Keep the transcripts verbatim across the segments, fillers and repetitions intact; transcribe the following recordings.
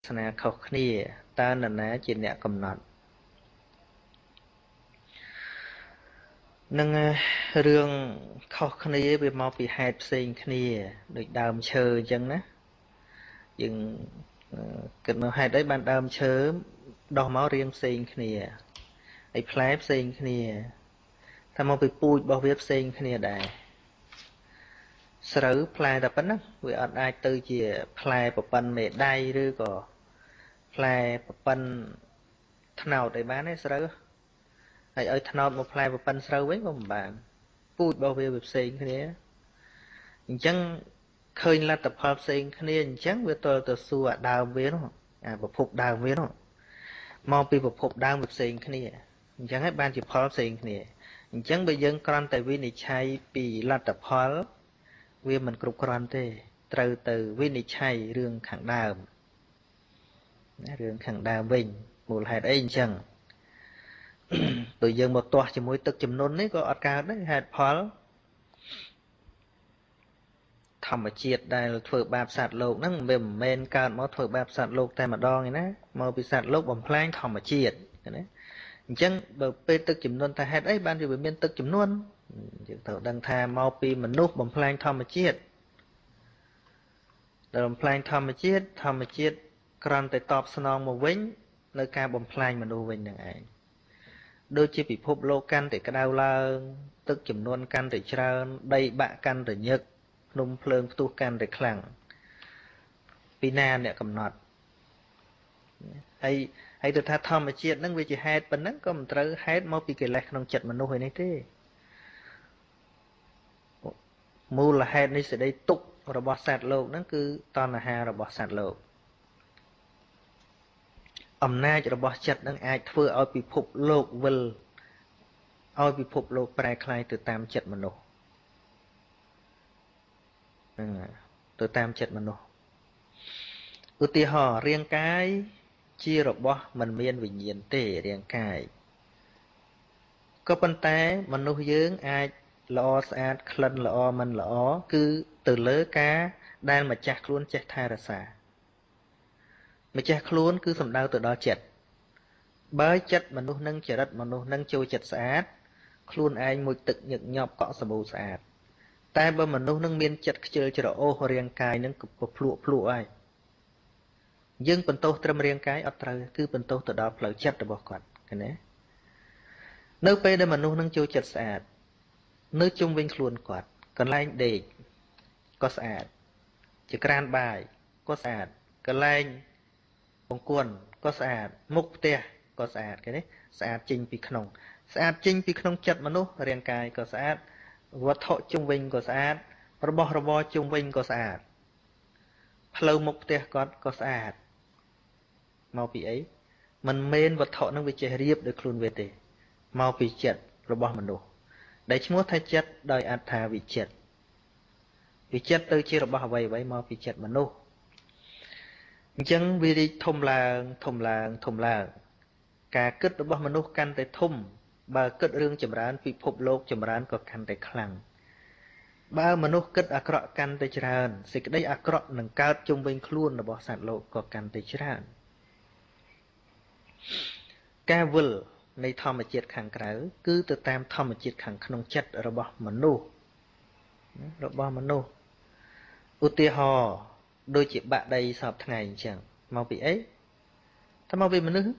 สนาเขาขณีตาหนาๆจิตเนี่ยกำหนดนั่งเรื่องเขาขณีไปมองปีแฮดเซงขณีโดยดาวเชอจังนะยังเกิดมาแฮดได้บานดาวเชอดอกไม้เรียงเซงขณีไอ้แผลเซงขณีถ้ามองไปปูดบอกเว็บเซงขณีได้สรุปแผลแต่ปันนะวิอัดไอตือเจี๋ยแผลปะปันเมดได้หรือก็แผลปะปันถนาวได้บ้านได้สรุปไอ้ไอ้ถนาวมาแผลปะปันสรุปไว้ก็มันบานปูดบอกเว็บเซงขณีจังเคยลัดแต่พอเซงขณีจังเวตัวตัวสัวดาวเว้นอ่าประพบดาวเว้นมองปีประพบดาวแบบเซงขณีจังให้บ้านจีพอเซงขณีจังไปยังกรอนแต่วินิจฉัยปีลัดแต่พอเวียมันกรุบกรอนเต้ตรเตอวินิจฉัยเรื่องขังดาวเรื่องขังดาววิ่งมูลเหตุไอ้จังตัวยังmộtตัวchỉ mốiตึกจำนวนนี้ก็อดการได้เหตุพอธรรมจิตได้เถื่อบาปสัตว์โลกนั่งเบิ่มเมนการมาเถื่อบาปสัตว์โลกแต่มาดองไงนะมาปีสัตว์โลกบ่มแพลงธรรมจิตนะจังแบบเป็นตึกจำนวนแต่เหตุไอ้บ้านอยู่เป็นเมนตึกจำนวนจึงเถอะดังแทนมาปีมนุษย์บ่มแพลงธรรมจิตแต่บ่มแพลงธรรมจิตธรรมจิตกรันแต่ตอบสนองมาวิ่งในการบ่มแพลงมนุษย์วิ่งอย่างไรโดยที่พิภพโลกกันแต่กระดาวลาตึกจำนวนกันแต่เชิญได้บะกันแต่ยึกนุ่มเพลิงตู้กันแต่คลั่งปีนาเนี่ยกำหนดไอ้ไอ้ตัวท่าธรรมจิตนั่งวิจิเหตุเป็นนั่งก็มันเตอเหตุมาปีเกล็ดขนมจัดมนุษย์ให้ในที่มูลเหตุนี้จะได้ตุกระบบสัตว์โลกนั่นคือตอนอาหารระบบสัตว์โลกอำนาจระบบจัดนั่งอาจเพื่อเอาพิภพโลกวิลเอาพิภพโลกแปลคลายตัวตามจัดมนุษย์ตัวตามจัดมนุษย์อุติหอเรียงกายชีระบบมันเมียนวิญญาณเตะเรียงกายก็ปัญแต่มนุษย์ยืงอาจละอสะอาดคลันละอมันละอคือตื่นเลิกกาได้มาจากคล้วนจากทารสามาจากคล้วนคือสำดาวตัวดอจัดเบย์จัดมนุษย์นั่งเจริญมนุษย์นั่งโจจัดสะอาดคล้วนไอ้มวยตึกหยึกหยอบเกาะสบู่สะอาดแต่บมนุษย์นั่งเมียนจัดเจอจระโอเรียงกายนั่งกับพลุพลุไอ้ยังเป็นโตเตรียมเรียงกายอัตราคือเป็นโตตัวดอเปล่าจัดระบบก่อนกันนะเนื้อไปได้มนุษย์นั่งโจจัดสะอาดเนื้อจุ่มวิ่งคล้วนกอดกันไล่เด็กก็สะอาดจะกรานบ่ายก็สะอาดกันไล่องกวนก็สะอาดมุกเตะก็สะอาดกันนี้สะอาดจริงปีขนมสะอาดจริงปีขนมจัดมนุษย์เรียงกายก็สะอาดวัตถุจุ่มวิ่งก็สะอาดระบบระบบจุ่มวิ่งก็สะอาดเพลมุกเตะก็ก็สะอาดมาปีไอ้มันเมนวัตถุนั่งวิจัยเรียบโดยคลุนเวทีมาปีจัดระบบมนุษย์ได้ชั่วไทยจัดโดยอัตถาวิจัดวิจัดตัวเชื่อระบบไว้ไว้มาวิจัดมนุษย์จังวิริทมลางทมลางทมลางการเกิดระบบมนุษย์กันแต่ทมบาเกิดเรื่องจำร้านพิภพโลกจำร้านก็กันแต่คลังบามนุษย์เกิดอักระกันแต่จรานสิ่งได้อักระหนังกาจงเป็นคล้วนระบบสัตว์โลกก็กันแต่จรานแกวิลในธรรมจิตขังกระคือตัวตามธรรมจิตขังขนมจัดระบบมนุษย์ระบบมนุษย์อุติหอโดยจิตบะใดสอบไงจังมาปีเอ๊ะถ้ามาปีมนุษย์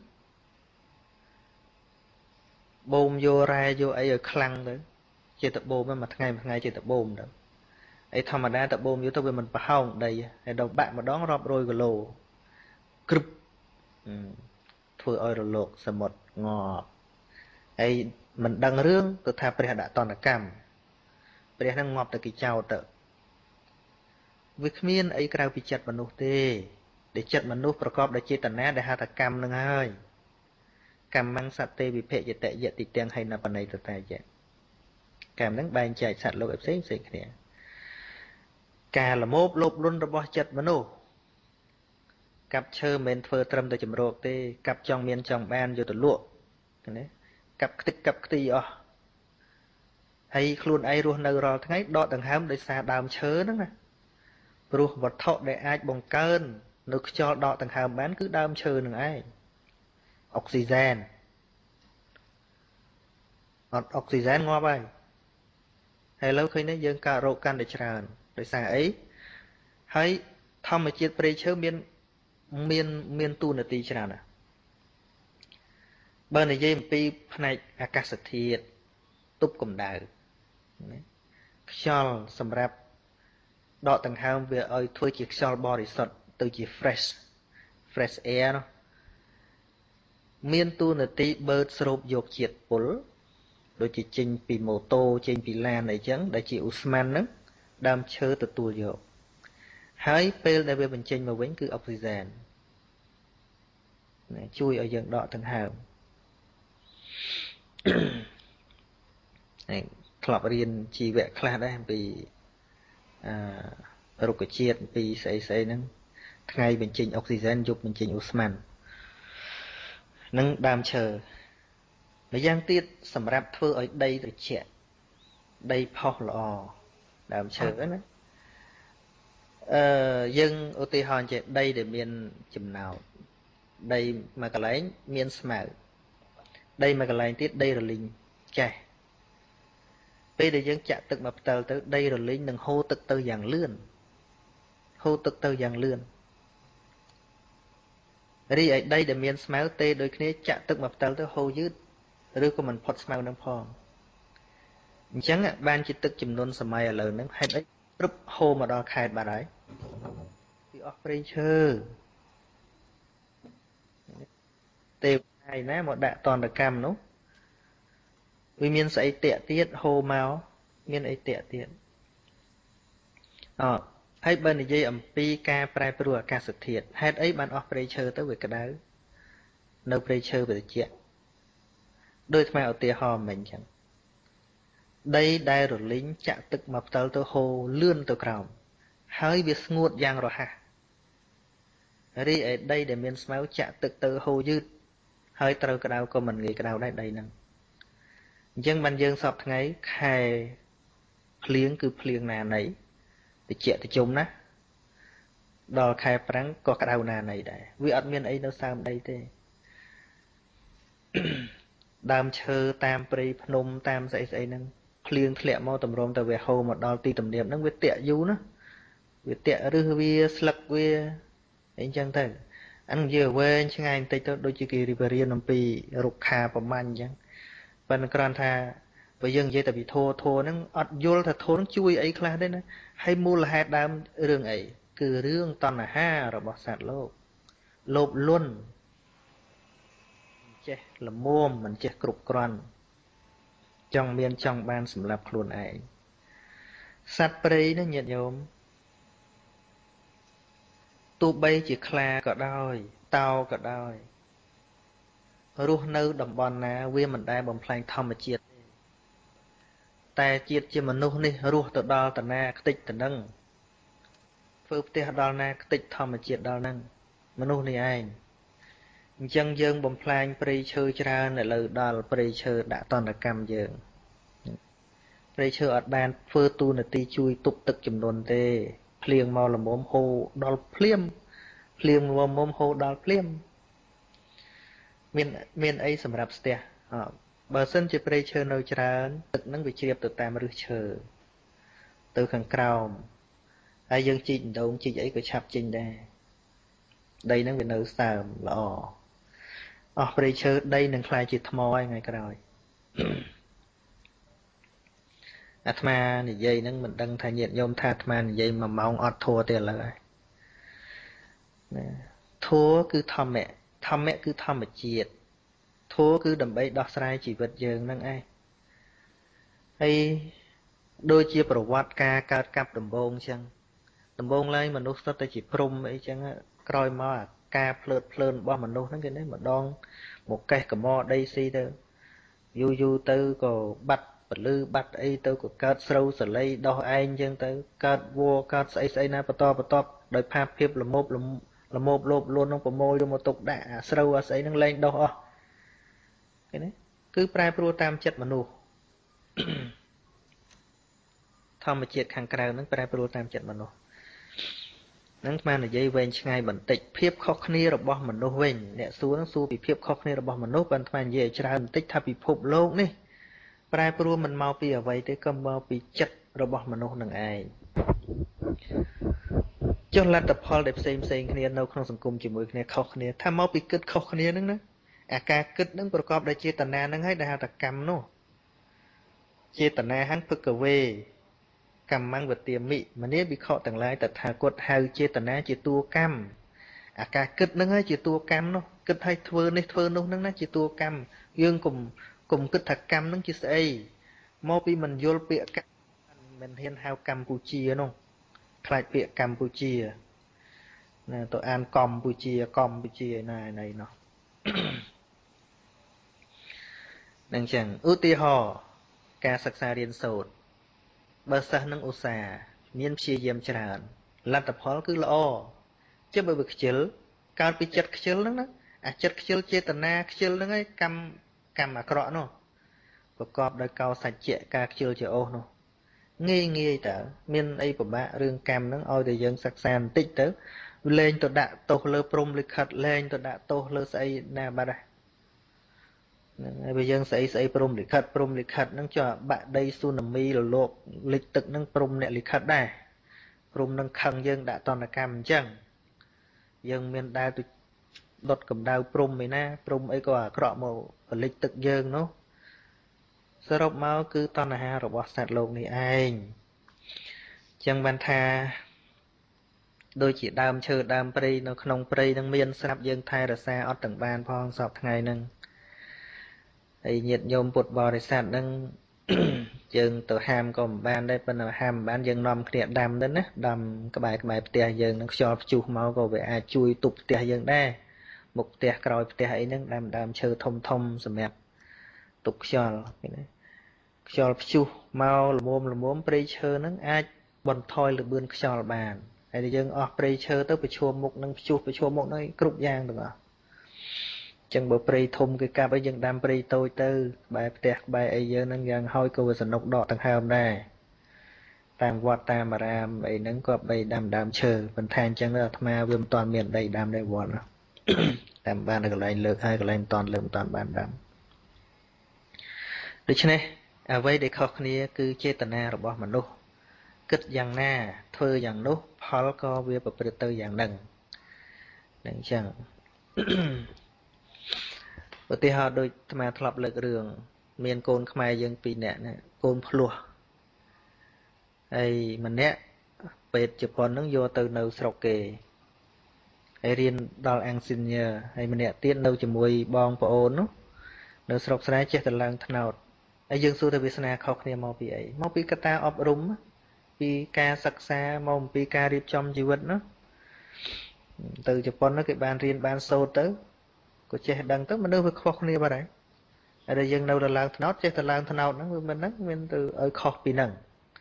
โบมโยไรโยไอ้คลังเลยเจตโบมมันมาไงมาไงเจตโบมเด้อไอ้ธรรมดาแต่โบมอยู่ตัวเป็นมันปะห้องใดไอ้ดอกบะมาดองรอบโรยกโลกรึบทั่วออยโลกสมดงอไอ้มันดังเรื่องตัวทาประดาตอนกรรมประนั่งงอบตะกี้เจ้าเตอวิคมีนไอ้กลายพิจัดมนุษย์เต้เดี๋ยวจัดมนุษย์ประกอบด้วยเจตนาได้หาตกรรมนึงให้กรรมมังสัตเตวิเพยเตะเยติเตียงให้นับในตัวตายเจกรรมนั้นใบใจสัตว์โลกแบบเซ็งเซ็งเนี่ยการละโมบลบล้นระบบจัดมนุษย์กับเชื่อเมนเฟอร์ตรมตัวจำโรกเต้กับจองเมียนจองแบนอยู่ตัวลวกนี่กับติดกับตีอ๋อให้ครูนไอรัวในรอทั้งไงดอดังห้ามโดยซาดามเชื้อนั่นนะรัววัดเทาะได้อาจบ่งเกินនៅខ្យល់ដកដង្ហើមបានគឺដើមឈើនឹងឯងអុកស៊ីហ្សែនអត់អុកស៊ីហ្សែនងាប់ហើយហើយឥឡូវឃើញនេះយើងកើតរោគកាន់តែច្រើនដោយសារអីហើយធម្មជាតិព្រៃឈើមានមានមានទូនាទីច្រើនណាស់បើនិយាយអំពីផ្នែកអាកាសធាតុទប់កម្ដៅខ្យល់សម្រាប់ដកដង្ហើមវាឲ្យធ្វើជាខ្យល់បរិសុទ្ធទៅជា fresh fresh air នោះមានទូនាទីបឺតស្រូបយកជាតិពុលដូចជាចេញពីម៉ូតូចេញពីឡានអីចឹងដែលជាឧស្ម័នហ្នឹងដើមឈើទទួលយកហើយពេលដែលវាបញ្ចេញមកវិញគឺអុកស៊ីហ្សែនជួយឲ្យយើងដកដង្ហើមហើយធ្លាប់រៀនជីវៈខ្លះដែរអំពីអឺរុក្ខជាតិអំពីស្អីស្អីហ្នឹងថ្ងៃបញ្ចេញអុកស៊ីហ្សែនយប់បញ្ចេញឧស្ម័ននឹងដើមឈើម្យ៉ាងទៀតសម្រាប់ធ្វើឲ្យដីត្រជាក់ដីផុសល្អដើមឈើណាអឺយើងឧទាហរណ៍ចេះដីដែលមានចំណោតដីមួយកន្លែងមានស្មៅដីមួយកន្លែងទៀតដីរលីងចេះពេលដែលយើងចាក់ទឹកមកផ្ទាល់ទៅដីរលីងនឹងហូរទឹកទៅយ៉ាងលឿនហូរទឹកទៅយ៉ាងលឿនរីឯដីដែលមានស្មៅទេដូចគ្នាចាក់ទឹកមកផ្ទាល់ទៅហូរយឺតឬក៏មិនផុតស្មៅនឹងផងអញ្ចឹងបានជាទឹកចំនួនសម័យឥឡូវហ្នឹងហេតុអីព្រឹបហូរមកដល់ខេត្តបាត់ហើយពីអស់ព្រៃឈើទេវតាឯណាមកដាក់តន្តកម្មនោះវាមានស្អីតាក់ទៀតហូរមកមានអីតាក់ទៀតអត់ហើយបើនិយាយអំពីការប្រែប្រួលអាកាសធាតុហេតុអីបានអស់ព្រៃឈើទៅវាក្តៅនៅព្រៃឈើវាត្រជាក់ដោយថ្មឧទាហរណ៍មិញអញ្ចឹងដីដែលរលីងចាក់ទឹកមកផ្ទាល់ទៅហូរលឿនទៅក្រោមហើយវាស្ងួតយ៉ាងរហ័សរីឯដីដែលមានស្មៅចាក់ទឹកទៅហូរយឺតហើយត្រូវក្តៅក៏មិនងាយក្តៅដែរដីហ្នឹងអញ្ចឹងបានយើងសពថ្ងៃខែភ្លៀងគឺភ្លៀងណានៃតិចតិជុំណាដល់ខែប្រាំងក៏ក្តៅណានៃដែរវាអត់មានអីនៅសើមដីទេដើមឈើតាមព្រៃភ្នំតាមស្អីស្អីហ្នឹងភ្លៀងធ្លាក់មកតម្រុំទៅវាហូរមកដល់ទីទំនាបហ្នឹងវាតាក់យូរណាវាតាក់រឹសវាស្លឹកវាអីចឹងទៅអាននិយាយវែងឆ្ងាយបន្តិចទៅដូចជាគេរៀនអំពីរុក្ខាប្រមាញ់អញ្ចឹងប៉ុន្តែគ្រាន់ថាបើយើងនិយាយតែពីធัวធัวហ្នឹងអត់យល់ថាធัวហ្នឹងជួយអីខ្លះទេណាហើយមូលហេតុដើមរឿងអីគឺរឿងតណ្ហារបស់សត្វលោកលោភលន់ចេះល្មមមិនចេះគ្រប់គ្រាន់ចង់មានចង់បានសម្រាប់ខ្លួនឯងសត្វព្រៃណាញាតិញោមទោះបីជាខ្លាក៏ដោយតោក៏ដោយរស់នៅតំបន់ណាវាមិនដែលបំផ្លាញធម្មជាតិទេតែជាតិជាមនុស្សនេះរស់ទៅដល់តាណាខ្ទេចទៅនឹងធ្វើផ្ទះដល់ណាខ្ទេចធម្មជាតិដល់ហ្នឹងមនុស្សនេះឯងអញ្ចឹងយើងបំផ្លាញព្រៃឈើច្រើនឥឡូវដល់ព្រៃឈើដាក់តន្តកម្មយើងព្រៃឈើអត់បានធ្វើទូនាទីជួយទប់ទឹកចំនួនទេភ្លៀងមកល្មមហូរដល់ភ្លាមភ្លៀងល្មមហូរដល់ភ្លាមមានមានអីសម្រាប់ស្ទះអើបើសិនជាព្រៃឈើនៅច្រើនទឹកហ្នឹងវាជ្រាបទៅតាមឫសឈើទៅខាងក្រោមហើយយើងជីកដងជីកអីក៏ឆាប់ចេញដែរដីហ្នឹងវានៅសើមល្អអស់ព្រៃឈើដីនឹងខ្លាយជាថ្មហើយថ្ងៃក្រោយអាត្មានិយាយហ្នឹងមិនដឹងថាញាតិញោមថាអាត្មានិយាយមួយម៉ោងអត់ធัวទេឥឡូវហើយណាធัวគឺធម្មៈធម្មៈគឺធម្មជាតិធัวគឺដើម្បីដោះស្រាយជីវិតយើងហ្នឹងឯងហើយដូចជាប្រវត្តិការកើតកាប់ដំបូងអញ្ចឹងដំបូងឡើយមនុស្សសុទ្ធតែជាព្រំអីចឹងក្រោយមកអាការភ្លើតភ្លើនរបស់មនុស្សហ្នឹងគេនេះម្ដងមកកេះកមដីស៊ីទៅយូរយូរទៅក៏បាត់ពលឺបាត់អីទៅក៏កើតស្រូវសលៃដោះឯងចឹងទៅកើតវัวកើតស្អីស្អីណាបន្តបន្តដោយផាភៀបលមោបលមោបលោបលួននឹងប្រមូលយកមកទុកដាក់អាស្រូវអាស្អីហ្នឹងលែងដោះអស់ឃើញទេគឺប្រែប្រួលតាមចិត្តមនុស្សធម្មជាតិខាងក្រៅហ្នឹងប្រែប្រួលតាមចិត្តមនុស្សហ្នឹងស្មាននិយាយវែងឆ្ងាយបន្តិចភាពខុសគ្នារបស់មនុស្សវិញអ្នកសួរហ្នឹងសួរពីភាពខុសគ្នារបស់មនុស្សបានស្មាននិយាយឲ្យច្រើនបន្តិចថាពិភពលោកនេះប្រែប្រួលមិនមកពីអ្វីទេក៏មកពីចិត្តរបស់មនុស្សនឹងឯងចុះលទ្ធផលដែលផ្សេងផ្សេងគ្នានៅក្នុងសង្គមជាមួយគ្នាខុសគ្នាថាមកពីគិតខុសគ្នាហ្នឹងណាអាការគិតហ្នឹងប្រកបដោយចេតនាហ្នឹងហើយដែលហៅថាកម្មនោះចេតនាហੰភឹកវេកម្មងវទាមិមនាវិខទាំងឡាយតថាគតហៅចេតនាជាតួកម្មអាការគិតហ្នឹងហើយជាតួកម្មនោះគិតឲ្យធ្វើនេះធ្វើនោះហ្នឹងណាជាតួកម្មយើងកុំកុំគិតថាកម្មហ្នឹងជាស្អីមកពីមិនយល់ពាក្យកម្មមិនហ៊ានហៅកម្ពុជានោះខ្លាចពាក្យកម្ពុជាណាទៅអានកម្ពុជាកម្ពុជាណាណៃនោះនឹងចឹងឧទាហរណ៍ការសិក្សារៀនសូត្របើសិស្សនឹងឧស្សាហ៍មានព្យាយាមច្រើនលទ្ធផលគឺល្អជិះបើវាខ្ជិលកើតពីចិត្តខ្ជិលហ្នឹងណាអាចិត្តខ្ជិលចេតនាខ្ជិលហ្នឹងឯងកម្មកម្មអាក្រក់នោះប្រកបដោយកោសច្ចៈការខ្ជិលជាអូសនោះងាយងាយតើមានអីពិបាករឿងកម្មហ្នឹងឲ្យតែយើងសិក្សាបន្តិចទៅលែងទៅដាក់ទោសលើព្រំលិខិតលែងទៅដាក់ទោសលើស្អីណាបាត់ហើយហ្នឹងហើយបើយើងស្អីស្អីព្រំលិខិតព្រំលិខិតហ្នឹងចុះបាក់ដីស៊ូណាមីរលកលិចទឹកហ្នឹងព្រំអ្នកលិខិតដែរព្រំនឹងខឹងយើងដាក់តនកម្មអញ្ចឹងយើងមានដើរទៅដុតកម្ដៅព្រំឯណាព្រំអីក៏អាក្រក់មកបលិចទឹកយើងនោះសរុបមកគឺតណ្ហារបស់សត្វលោកនេះឯងអញ្ចឹងបានថាដូចជាដើមឈើដើមព្រៃនៅក្នុងព្រៃនឹងមានស្រាប់យើងថែរក្សាអត់ទាំងបានផងសពថ្ងៃហ្នឹងហើយញាតិញោមពុទ្ធបរិស័ទហ្នឹងយើងទៅហាមក៏មិនបានដែរប៉ុន្តែហាមមិនបានយើងនាំគ្នាដាំទៅណាដាំក្បែរក្បែរផ្ទះយើងនឹងខ្យល់ព្យុះមកក៏វាអាចជួយទប់ផ្ទះយើងដែរមុខផ្ទះក្រោយផ្ទះអីហ្នឹងដើមដើមឈើធំធំសម្រាប់ទប់ខ្យល់ណាខ្យល់ព្យុះមកល្មមល្មមព្រៃឈើហ្នឹងអាចបន្ថយល្បឿនខ្យល់បានហើយតែយើងអស់ព្រៃឈើទៅប្រឈមមុខនឹងព្យុះប្រឈមមុខនឹងគ្រប់យ៉ាងទាំងអស់ចឹងបើព្រៃធំគេកាប់ឲ្យយើងដាំព្រៃតូចទៅក្បែរផ្ទះក្បែរអីយើងហ្នឹងយ៉ាងហោចក៏វាសនុកដកដង្ហើមដែរតាមវត្តតាមអារាមអីហ្នឹងក៏បីដាំដើមឈើបន្ថែមចឹងទៅអាត្មាវាមិនតាន់មានដីដាំដែរវត្តតាមបានតែកន្លែងលើកហើយកន្លែងមិនតាន់លើកមិនតាន់បានដាំដូច្នេះអ្វីដែលខុសគ្នាគឺចេតនារបស់មនុស្សគិតយ៉ាងណាធ្វើយ៉ាងនោះផលក៏វាប្រព្រឹត្តទៅយ៉ាងហ្នឹងហ្នឹងចឹងឧទាហរណ៍ដូចអាត្មាធ្លាប់លើករឿងមានកូនខ្មែរយើងពីរនាក់ណាកូនភ្លោះហើយម្នាក់ពេទ្យជប៉ុនហ្នឹងយកទៅនៅស្រុកគេហើយរៀនដល់អង់ស៊ីញើហើយម្នាក់ទៀតនៅជាមួយបងប្អូននោះនៅស្រុកស្រែចេះតែឡើងថ្នោតហើយយើងសួរថាវាសនាខុសគ្នាមកពីអីមកពីកត្តាអប់រំពីការសិក្សាមកអំពីការរៀបចំជីវិតណាទៅជប៉ុនគេបានរៀនបានសូត្រទៅក៏ចេះដឹងទៅមនុស្សវាខុសគ្នាបាត់ហើយហើយតែយើងនៅតែឡើងថ្នោតចេះតែឡើងថ្នោតហ្នឹងវាមិនហ្នឹងមានទៅឲ្យខុសពីហ្នឹង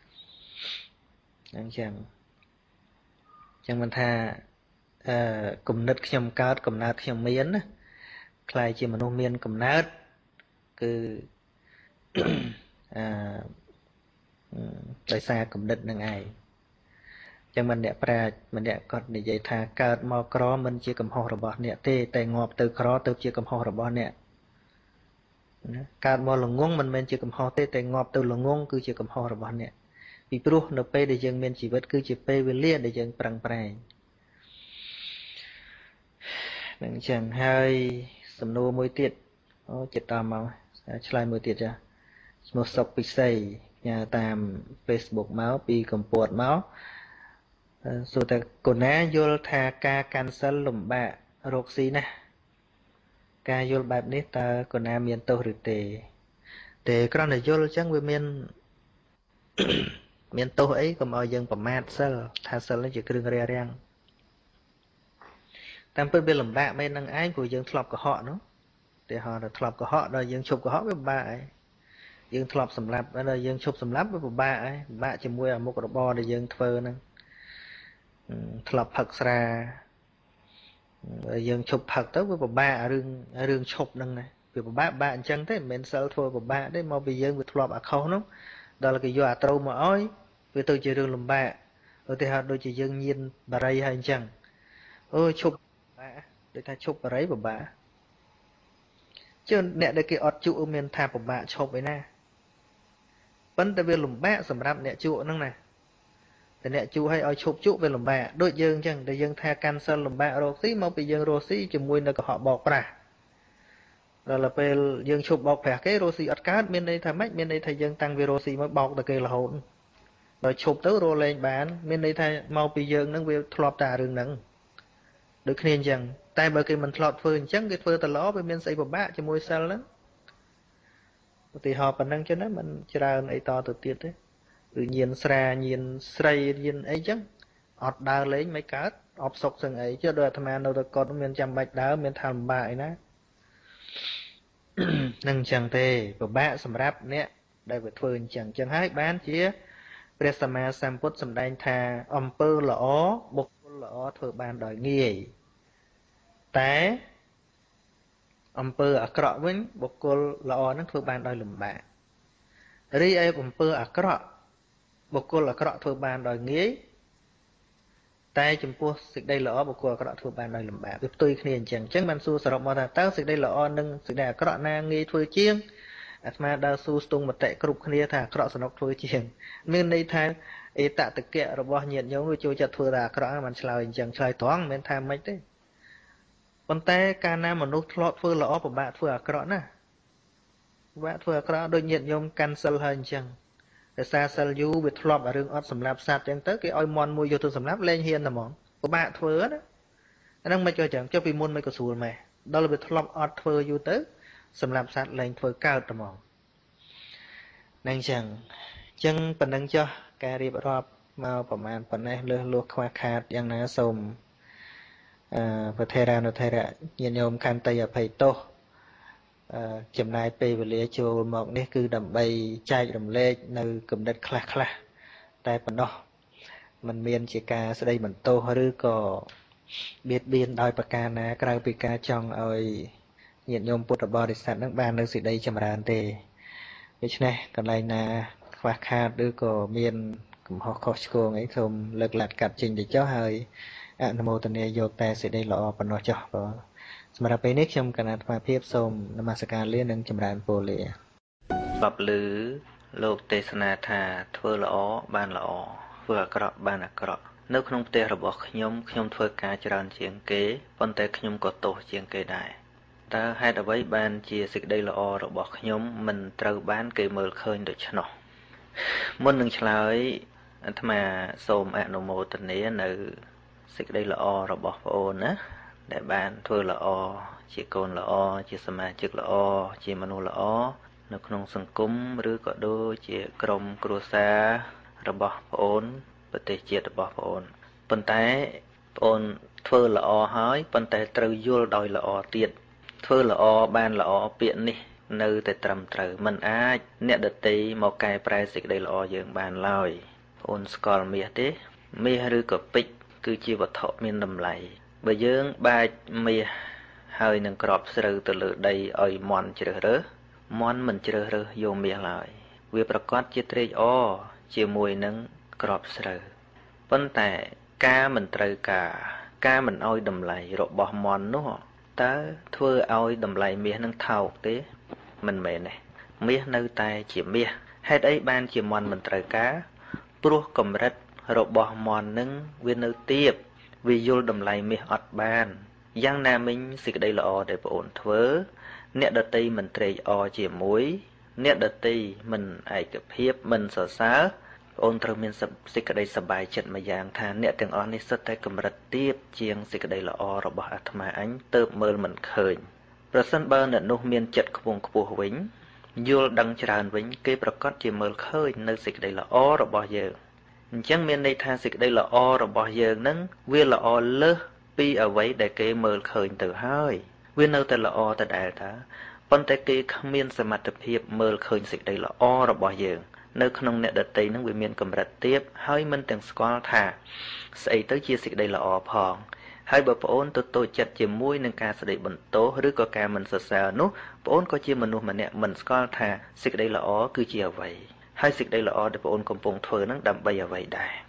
អញ្ចឹងអញ្ចឹងមិនថាអឺគំនិតខ្ញុំកើតកំណើតខ្ញុំមានណាខ្លាយជាមនុស្សមានកំណើតគឺអឺដោយសារគំនិតនឹងឯងចឹងមិនអ្នកប្រាជ្ញមិនអ្នកគាត់និយាយថាកើតមកក្រមិនជាកំហុសរបស់អ្នកទេតែងាប់ទៅក្រទៅជាកំហុសរបស់អ្នកណាកើតមកល្ងងមិនមែនជាកំហុសទេតែងាប់ទៅល្ងងគឺជាកំហុសរបស់អ្នកពីព្រោះនៅពេលដែលយើងមានជីវិតគឺជាពេលវេលាដែលយើងប្រឹងប្រែងនឹងចឹងហើយសំណួរមួយទៀតអូចិត្តតាមមកឆ្លើយមួយទៀតចាឈ្មោះសុកពិសីផ្ញើតាម Facebook មកពីកម្ពុជាមកសួរតែកូណាយល់ថាការកាន់សិលលំបាករកស៊ីណាស់ការយល់បែបនេះតើកូណាមានទោសឬទេតែគ្រាន់តែយល់អញ្ចឹងវាមានមានទោសអីកុំឲ្យយើងប្រមាថសិលថាសិលនេះជាគ្រឿងរារាំងតាមពិតវាលំបាកមែននឹងឯងព្រោះយើងធ្លាប់កុហកនោះតែហៅថាធ្លាប់កុហកដល់យើងឈប់កុហកវាពិបាកហើយយើងធ្លាប់សម្លាប់ដល់យើងឈប់សម្លាប់វាពិបាកហើយពិបាកជាមួយអាមុខរបរដែលយើងធ្វើហ្នឹងធ្លាប់ផឹកស្រាយើងឈប់ផឹកទៅវាពិបាករឿងរឿងឈប់ហ្នឹងណាវាពិបាកបាក់អញ្ចឹងទេមិនមែនសិលធ្វើពិបាកទេមកពីយើងវាធ្លាប់អាខុសនោះដល់គេយកអាត្រូវមកឲ្យវាទៅជារឿងលំបាកឧទាហរណ៍ដូចជាយើងញៀនបារីហើយអញ្ចឹងអូឈប់បាដូចថាឈប់បារីពិបាកជឿអ្នកដែលគេអត់ជក់មានថាពិបាកឈប់ឯណាប៉ុន្តែវាលំបាកសម្រាប់អ្នកជក់ហ្នឹងណាតែអ្នកជក់ឲ្យឲ្យឈប់ជក់វាលំបាកដូចយើងអញ្ចឹងតែយើងថាកាន់សិលលំបាករកស៊ីមកពីយើងរកស៊ីជាមួយនៅកុហកបោកប្រាស់ដល់ពេលយើងឈប់បោកប្រាស់គេរកស៊ីអត់កើតមានន័យថាម៉េចមានន័យថាយើងតាំងវារកស៊ីមកបោកតែគេរហូតដល់ឈប់ទៅរកលេងបានមានន័យថាមកពីយើងហ្នឹងវាធ្លាប់តែរឿងហ្នឹងដូចគ្នាអញ្ចឹងតែបើគេមិនធ្លាប់ធ្វើអញ្ចឹងគេធ្វើតែល្អវាមានស្អីពិបាកជាមួយសិលហ្នឹងឧទាហរណ៍ប៉ុណ្ណឹងចឹងណាមិនច្រើនអីតទៅទៀតទេគឺញៀនស្រាញៀនស្រីញៀនអីចឹងអត់ដើរលេងមិនកើតអបសុកសឹងអីចុះដោយអាត្មានៅតែកត់មានចាំបាច់ដើរមានថាលំបាកអីណានឹងអញ្ចឹងទេពិបាកសម្រាប់អ្នកដែលវាធ្វើអញ្ចឹងអញ្ចឹងហើយបានជាព្រះសម្មាសម្ពុទ្ធសម្ដែងថាអំពើល្អបុគ្គលល្អធ្វើបានដោយងាយតែអំពើអាក្រក់វិញបុគ្គលល្អនឹងធ្វើបានដោយលំបាករីឯអំពើអាក្រក់បុគ្គលអាក្រក់ធ្វើបានដោយងាយតែចំពោះសេចក្តីល្អបុគ្គលអាក្រក់ធ្វើបានដោយលំបាកវាផ្ទុយគ្នាអញ្ចឹងអញ្ចឹងបានសួរសរុបមកថាតើសេចក្តីល្អនិងសេចក្តីអាក្រក់ណាងាយធ្វើជាងអាត្មាដើរសួរស្ទង់មតិគ្រប់គ្នាថាអាក្រក់សនុកធ្វើជាងមានន័យថាអេតតកៈរបស់ញាតិញោមវាចូលចិត្តធ្វើតែអាក្រក់មិនឆ្លើយអញ្ចឹងឆ្លើយត្រង់មិនមែនថាមិនទេប៉ុន្តែកាលណាមនុស្សធ្លាប់ធ្វើល្អពិបាកធ្វើអាក្រក់ណាពិបាកធ្វើអាក្រក់ដូចញាតិញោមកាន់សិលហើយអញ្ចឹងតែសារសិលយូរវាធ្លាប់រឿងអត់សម្លាប់សត្វអញ្ចឹងទៅគេឲ្យមន់មួយយកទៅសម្លាប់លែងហ៊ានតែហ្មងពិបាកធ្វើណាអាហ្នឹងមិនក៏អញ្ចឹងចុះពីមុនមិនក៏ស្រួលម៉េះដល់វាធ្លាប់អត់ធ្វើយូរទៅសម្លាប់សត្វលែងធ្វើកើតតែហ្មងហ្នឹងអញ្ចឹងអញ្ចឹងប៉ុណ្្នឹងចុះការរៀបរាប់មកប្រហែលប៉ុណ្ណេះលើសលួសខ្វះខាតយ៉ាងណាសូមអឺប្រធេរានុធេរៈញាតិញោមខន្តីអភ័យទោសអឺចំណាយពេលវេលាចូលមកនេះគឺដើម្បីចែករំលែកនៅគំនិតខ្លះខ្លះតែប៉ុណ្ណោះมันមានជាការស្ដីបន្ទោសឬក៏បៀតបៀនដោយប្រការណាក្រៅពីការចង់ឲ្យញាតិញោមពុទ្ធបរិស័ទនឹងបាននៅសេចក្តីចម្រើនទេដូច្នេះកន្លែងណាខ្វះខាតឬក៏មានកំហុសខុសឆ្គងអីសូមលើកឡាត់កាត់ចេញទៅចុះហើយអនុមោទនាយកតែសេចក្តីល្អប៉ុណ្ណោះចុះបងសម្រាប់ពេលនេះខ្ញុំកណាត់អាភិបសូមនមស្ការលានិងចម្រើនពរលាបបលឺលោកទេសនាថាធ្វើល្អបានល្អធ្វើអាក្រក់បានអាក្រក់នៅក្នុងផ្ទះរបស់ខ្ញុំខ្ញុំធ្វើការច្រើនជាងគេប៉ុន្តែខ្ញុំក៏ទោសជាងគេដែរតើហេតុអ្វីបានជាសេចក្តីល្អរបស់ខ្ញុំមិនត្រូវបានគេមើលឃើញដូច្នោះមុននឹងឆ្លើយអាត្មាសូមអនុមោទនានៅសេចក្តីល្អរបស់ប្អូនណាដែលបានធ្វើល្អជាកូនល្អជាសមាជិកល្អជាមនុស្សល្អនៅក្នុងសង្គមឬក៏ដូចជាក្រុមគ្រួសាររបស់ប្អូនប្រទេសជាតិរបស់ប្អូនប៉ុន្តែប្អូនធ្វើល្អហើយប៉ុន្តែត្រូវយល់ដោយល្អទៀតធ្វើល្អបានល្អពាក្យនេះនៅតែត្រឹមត្រូវមិនអាចអ្នកដទៃមកកែប្រែសេចក្តីល្អយើងបានឡើយប្អូនស្គាល់មាសទេមាសឬក៏ពេជ្រគឺជាវត្ថុមានតម្លៃបើយើងបាចមាសហើយនឹងក្របស្រូវទៅលើដីឲ្យមន់ជ្រើសរើសមន់មិនជ្រើសរើសយកមាសឡើយវាប្រកាសជាត្រេកអរជាមួយនឹងក្របស្រូវប៉ុន្តែការមិនត្រូវការការមិនឲ្យតម្លៃរបស់មន់នោះតើធ្វើឲ្យតម្លៃមាសនឹងថោកទេមិនមែនទេមាសនៅតែជាមាសហេតុអីបានជាមន់មិនត្រូវការព្រោះកម្រិតរបស់មន់នឹងវានៅទាបវាយល់តម្លៃមាសអត់បានយ៉ាងណាមិញសេចក្តីល្អដែលប្អូនធ្វើអ្នកដតីមិនត្រេកអរជាមួយអ្នកដតីមិនឯកភាពមិនសរសើរប្អូនត្រូវមានសេចក្តីសប្បាយចិត្តមួយយ៉ាងថាអ្នកទាំងអស់នេះសុទ្ធតែកម្រិតទាបជាងសេចក្តីល្អរបស់អាត្មាអញទើបមើលមិនឃើញប្រសិនបើអ្នកនោះមានចិត្តខ្ពង់ខ្ពស់វិញយល់ដឹងច្រើនវិញគេប្រកាសជាមើលឃើញនៅសេចក្តីល្អរបស់យើងអញ្ចឹងមានន័យថាសេចក្តីល្អរបស់យើងនឹងវាល្អលើសពីអ្វីដែលគេមើលឃើញទៅហើយវានៅតែល្អដដែលតាប៉ុន្តែគេគ្មានសមត្ថភាពមើលឃើញសេចក្តីល្អរបស់យើងនៅក្នុងអ្នកដតីនឹងវាមានកម្រិតទាបហើយមិនទាំងស្គាល់ថាស្អីទៅជាសេចក្តីល្អផងហើយបើប្អូនទៅតូចចិត្តជាមួយនឹងការស្ដីបន្ទោសឬក៏ការមិនសរសើរនោះប្អូនក៏ជាមនុស្សម្នាក់មិនស្គាល់ថាសេចក្តីល្អគឺជាអ្វីហើយសេចក្តីល្អដែលប្អូនកំពុងធ្វើនឹងដើម្បីអ្វីដែរ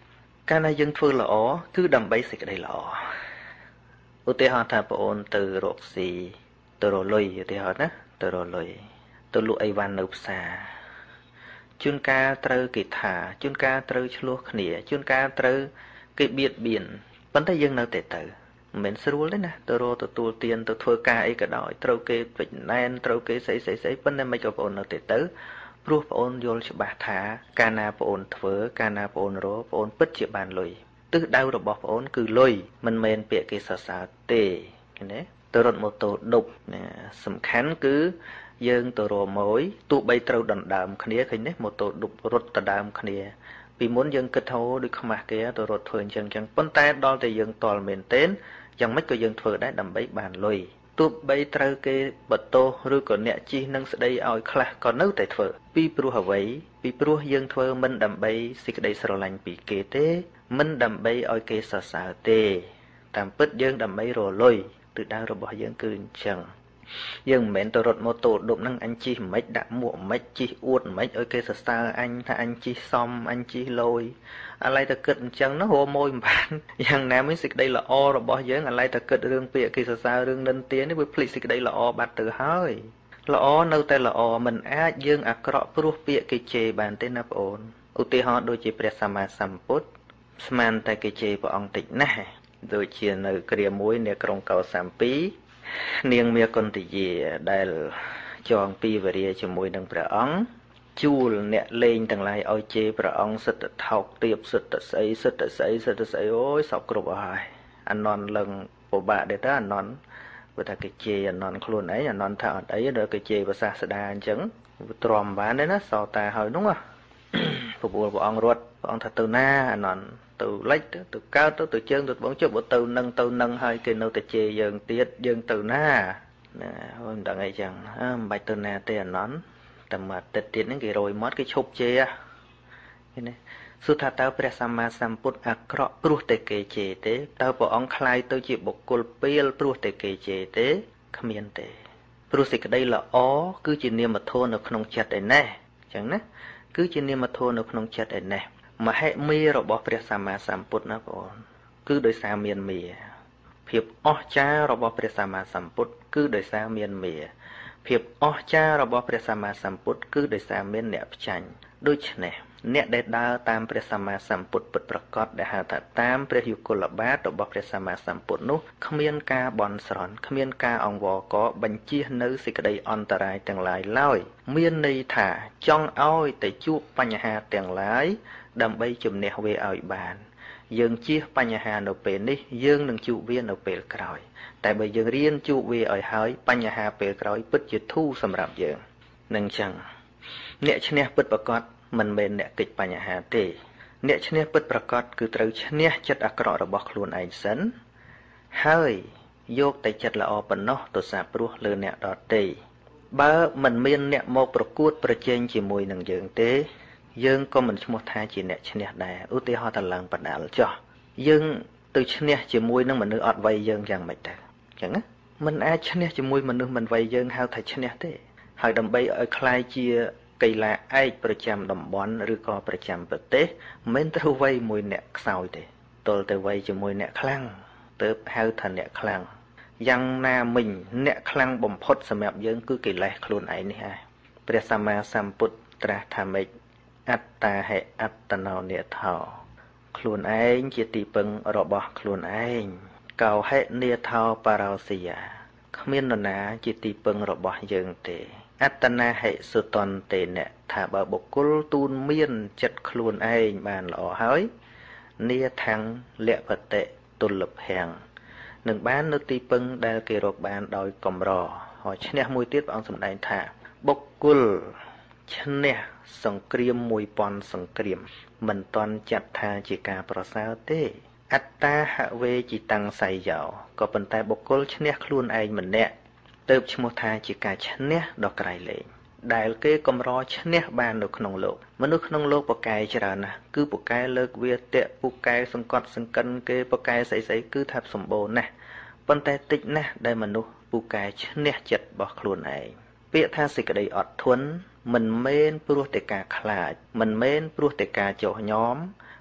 កាលណាយើងធ្វើល្អគឺដើម្បីសេចក្តីល្អឧទាហរណ៍ថាបងអូនទៅរកស៊ីទៅរលុយឧទាហរណ៍ណាទៅរលុយទៅលក់អីវ៉ាន់នៅផ្សារជួនកាលត្រូវគេថាជួនកាលត្រូវឆ្លោះគ្នាជួនកាលត្រូវគេបៀតបៀនប៉ុន្តែយើងនៅតែទៅមិនមែនស្រួលទេណាទៅរកទទួលទានទៅធ្វើការអីក៏ដោយត្រូវគេពេញណែនត្រូវគេស្អីស្អីស្អីប៉ុន្តែមិនក៏បងអូននៅតែទៅព្រោះបងអូនយល់ច្បាស់ថាកាលណាបងអូនធ្វើកាលណាបងអូនរកបងអូនពិតជាបានលុយទិសដៅរបស់បងអូនគឺលុយមិនមែនពាក្យគេសរសើរទេឃើញទេទៅរត់ម៉ូតូដប់ណាសំខាន់គឺយើងទៅរកម៉ួយទោះបីត្រូវដណ្ដើមគ្នាឃើញទេម៉ូតូដប់រត់ដណ្ដើមគ្នាពីមុនយើងគិតថាដូចខ្មាស់គេទៅរត់ធ្វើអញ្ចឹងអញ្ចឹងប៉ុន្តែដល់តែយើងតល់មែនទែនយ៉ាងម៉េចក៏យើងធ្វើដែរដើម្បីបានលុយទោះបីត្រូវគេបតោឬក៏អ្នកជិះនឹងស្ដីឲ្យខ្លះក៏នៅតែធ្វើពីព្រោះអ្វីពីព្រោះយើងធ្វើមិនដើម្បីសេចក្តីស្រឡាញ់ពីគេទេមិនដើម្បីឲ្យគេសរសើរទេតាមពិតយើងដើម្បីរលុយទិសដៅរបស់យើងគឺអញ្ចឹងយើងមិនមែនទៅរត់ម៉ូតូដប់នឹងអញជិះមិនដាក់មួកមិនជិះអួតមិនឲ្យគេសរសើរអញថាអញជិះសមអញជិះលយអាឡ័យទៅគិតអញ្ចឹងណារម៉ួយមិនបានយ៉ាងណាមិញសេចក្តីល្អរបស់យើងអាឡ័យទៅគិតរឿងពាក្យគេសរសើររឿងនិន្ទានេះវាភ្លេចសេចក្តីល្អបាត់ទៅហើយល្អនៅតែល្អមិនអាចយើងអាក្រក់ព្រោះពាក្យគេជេរបានទេណាបងអូនឧទាហរណ៍ដូចជាព្រះសម្មាសម្ពុទ្ធស្មានតែគេជេរព្រះអង្គតិចណាស់ដូចជានៅគ្រាមួយនៅក្រុងកោសាំពីនាងមាគន្ទយាដែលចងពីវរាជាមួយនឹងព្រះអង្គជួលអ្នកលេងទាំងឡាយឲ្យជេរព្រះអង្គសិទ្ធិថោកទាបសិទ្ធិស្អីសិទ្ធិស្អីសិទ្ធិស្អីអូយសពគ្រប់អស់ហើយអានន់លឹងពិបាកដែរតើអានន់ព្រោះថាគេជេរអានន់ខ្លួនឯងអានន់ថាអត់អីដល់គេជេរភាសាស្ដាអញ្ចឹងទ្រាំបានទេណាសោតាហើយនោះពពួលព្រះអង្គរត់ព្រះអង្គថាទៅណាអានន់ទៅលិចទៅកើតទៅទៅជើងទៅត្បូងជប់ទៅនឹងទៅនឹងហើយគេនៅតែជេរយើងទៀតយើងទៅណាណាមិនដឹងអីចឹងអើមិនបាច់ទៅណាទេអានន់តែមកទឹកទៀតហ្នឹងគេរយមាត់គេឈប់ជេរឃើញទេសួរថាតើព្រះសម្មាសម្ពុទ្ធអាក្រក់ព្រោះតែគេជេរទេតើព្រះអង្គខ្លាយទៅជាបុគ្គលពាលព្រោះតែគេជេរទេគ្មានទេព្រោះសេចក្តីល្អគឺជានាមធម៌នៅក្នុងចិត្តឯណេះអញ្ចឹងណាគឺជានាមធម៌នៅក្នុងចិត្តឯណេះមហិមារបស់ព្រះសម្មាសម្ពុទ្ធណាបងអូនគឺដោយសារមានមាភាពអស្ចារ្យរបស់ព្រះសម្មាសម្ពុទ្ធគឺដោយសារមានមាភាពអស្ចារ្យរបស់ព្រះសម្មាសម្ពុទ្ធគឺដោយសារមានអ្នកផ្ចាញ់ដូច្នេះអ្នកដែលដើរតាមព្រះសម្មាសម្ពុទ្ធពិតប្រាកដដែលហៅថាតាមព្រះយុគលបាតរបស់ព្រះសម្មាសម្ពុទ្ធនោះគ្មានការបន់ស្រន់គ្មានការអង្វរករបញ្ជៀសនៅសេចក្តីអន្តរាយទាំងឡាយឡើយមានន័យថាចង់ឲ្យតែជួបបញ្ហាទាំងឡាយដើម្បីជំនះវាឲ្យបានយើងជៀសបញ្ហានៅពេលនេះយើងនឹងជួបវានៅពេលក្រោយតែបើយើងរៀនជួបវាឲ្យហើយបញ្ហាពេលក្រោយពិតជាធូរសម្រាប់យើងនឹងចឹងអ្នកឈ្នះពិតប្រាកដមិនមែនអ្នកកិច្ចបញ្ហាទេអ្នកឈ្នះពិតប្រាកដគឺត្រូវឈ្នះចិត្តអាក្រក់របស់ខ្លួនឯងសិនហើយយកតែចិត្តល្អប៉ុណ្ណោះទៅសាព្រោះលើអ្នកដទៃបើមិនមានអ្នកមកប្រកួតប្រជែងជាមួយនឹងយើងទេយើងក៏មិនឈ្មោះថាជាអ្នកឈ្នះដែរឧទាហរណ៍តឡើងបដាលចុះយើងទៅឈ្នះជាមួយនឹងមនុស្សអត់វ័យយើងយ៉ាងម៉េចទៅអញ្ចឹងណាមិនអាចឈ្នះជាមួយមនុស្សមិនវ័យយើងហៅថាឈ្នះទេហើយដើម្បីឲ្យคล้ายជាកីឡាឯកប្រចាំតំបន់ឬក៏ប្រចាំប្រទេសមិនត្រូវវ័យមួយអ្នកខ្សោយទេទល់តែវ័យជាមួយអ្នកខ្លាំងទើបហៅថាអ្នកខ្លាំងយ៉ាងណាមិញអ្នកខ្លាំងបំផុតសម្រាប់យើងគឺកិលេសខ្លួនឯងនេះហើយព្រះសម្មាសម្ពុទ្ធត្រាស់ថាម៉េចអត្តាហេអត្តនោនិថោខ្លួនឯងជាទីពឹងរបស់ខ្លួនឯងកោហេនិថោបរោសិយាគ្មាននរណាជាទីពឹងរបស់យើងទេអត្តនាហិសុតន្តេអ្នកថាបើបុគ្គលទូនមានចិត្តខ្លួនឯងបានល្អហើយនាថាំងលពតិទុលភាំងនឹងបាននៅទីពឹងដែលគេរកបានដោយកម្រហើយឈ្នះមួយទៀតព្រះអង្គសម្ដែងថាបុគ្គលឈ្នះសង្គ្រាមមួយពាន់សង្គ្រាមមិនតាន់ចាត់ថាជាការប្រសើរទេអត្តាហវេជីតាំងសៃយោក៏ប៉ុន្តែបុគ្គលឈ្នះខ្លួនឯងម្នាក់ទើបឈ្មោះថាជាការឈ្នះដ៏ក្រៃលែងដែលគេកម្រឈ្នះបាននៅក្នុងលោកមនុស្សក្នុងលោកពូកែច្រើនណាស់គឺពូកែលើកវាទៈពូកែសង្កត់សង្កិនគេពូកែស្អីស្អីគឺថាសម្បូរណាស់ប៉ុន្តែតិចណាស់ដែលមនុស្សពូកែឈ្នះចិត្តរបស់ខ្លួនឯងពាក្យថាសេចក្តីអត់ធន់មិនមែនព្រោះតែការខ្លាចមិនមែនព្រោះតែការចោះញោម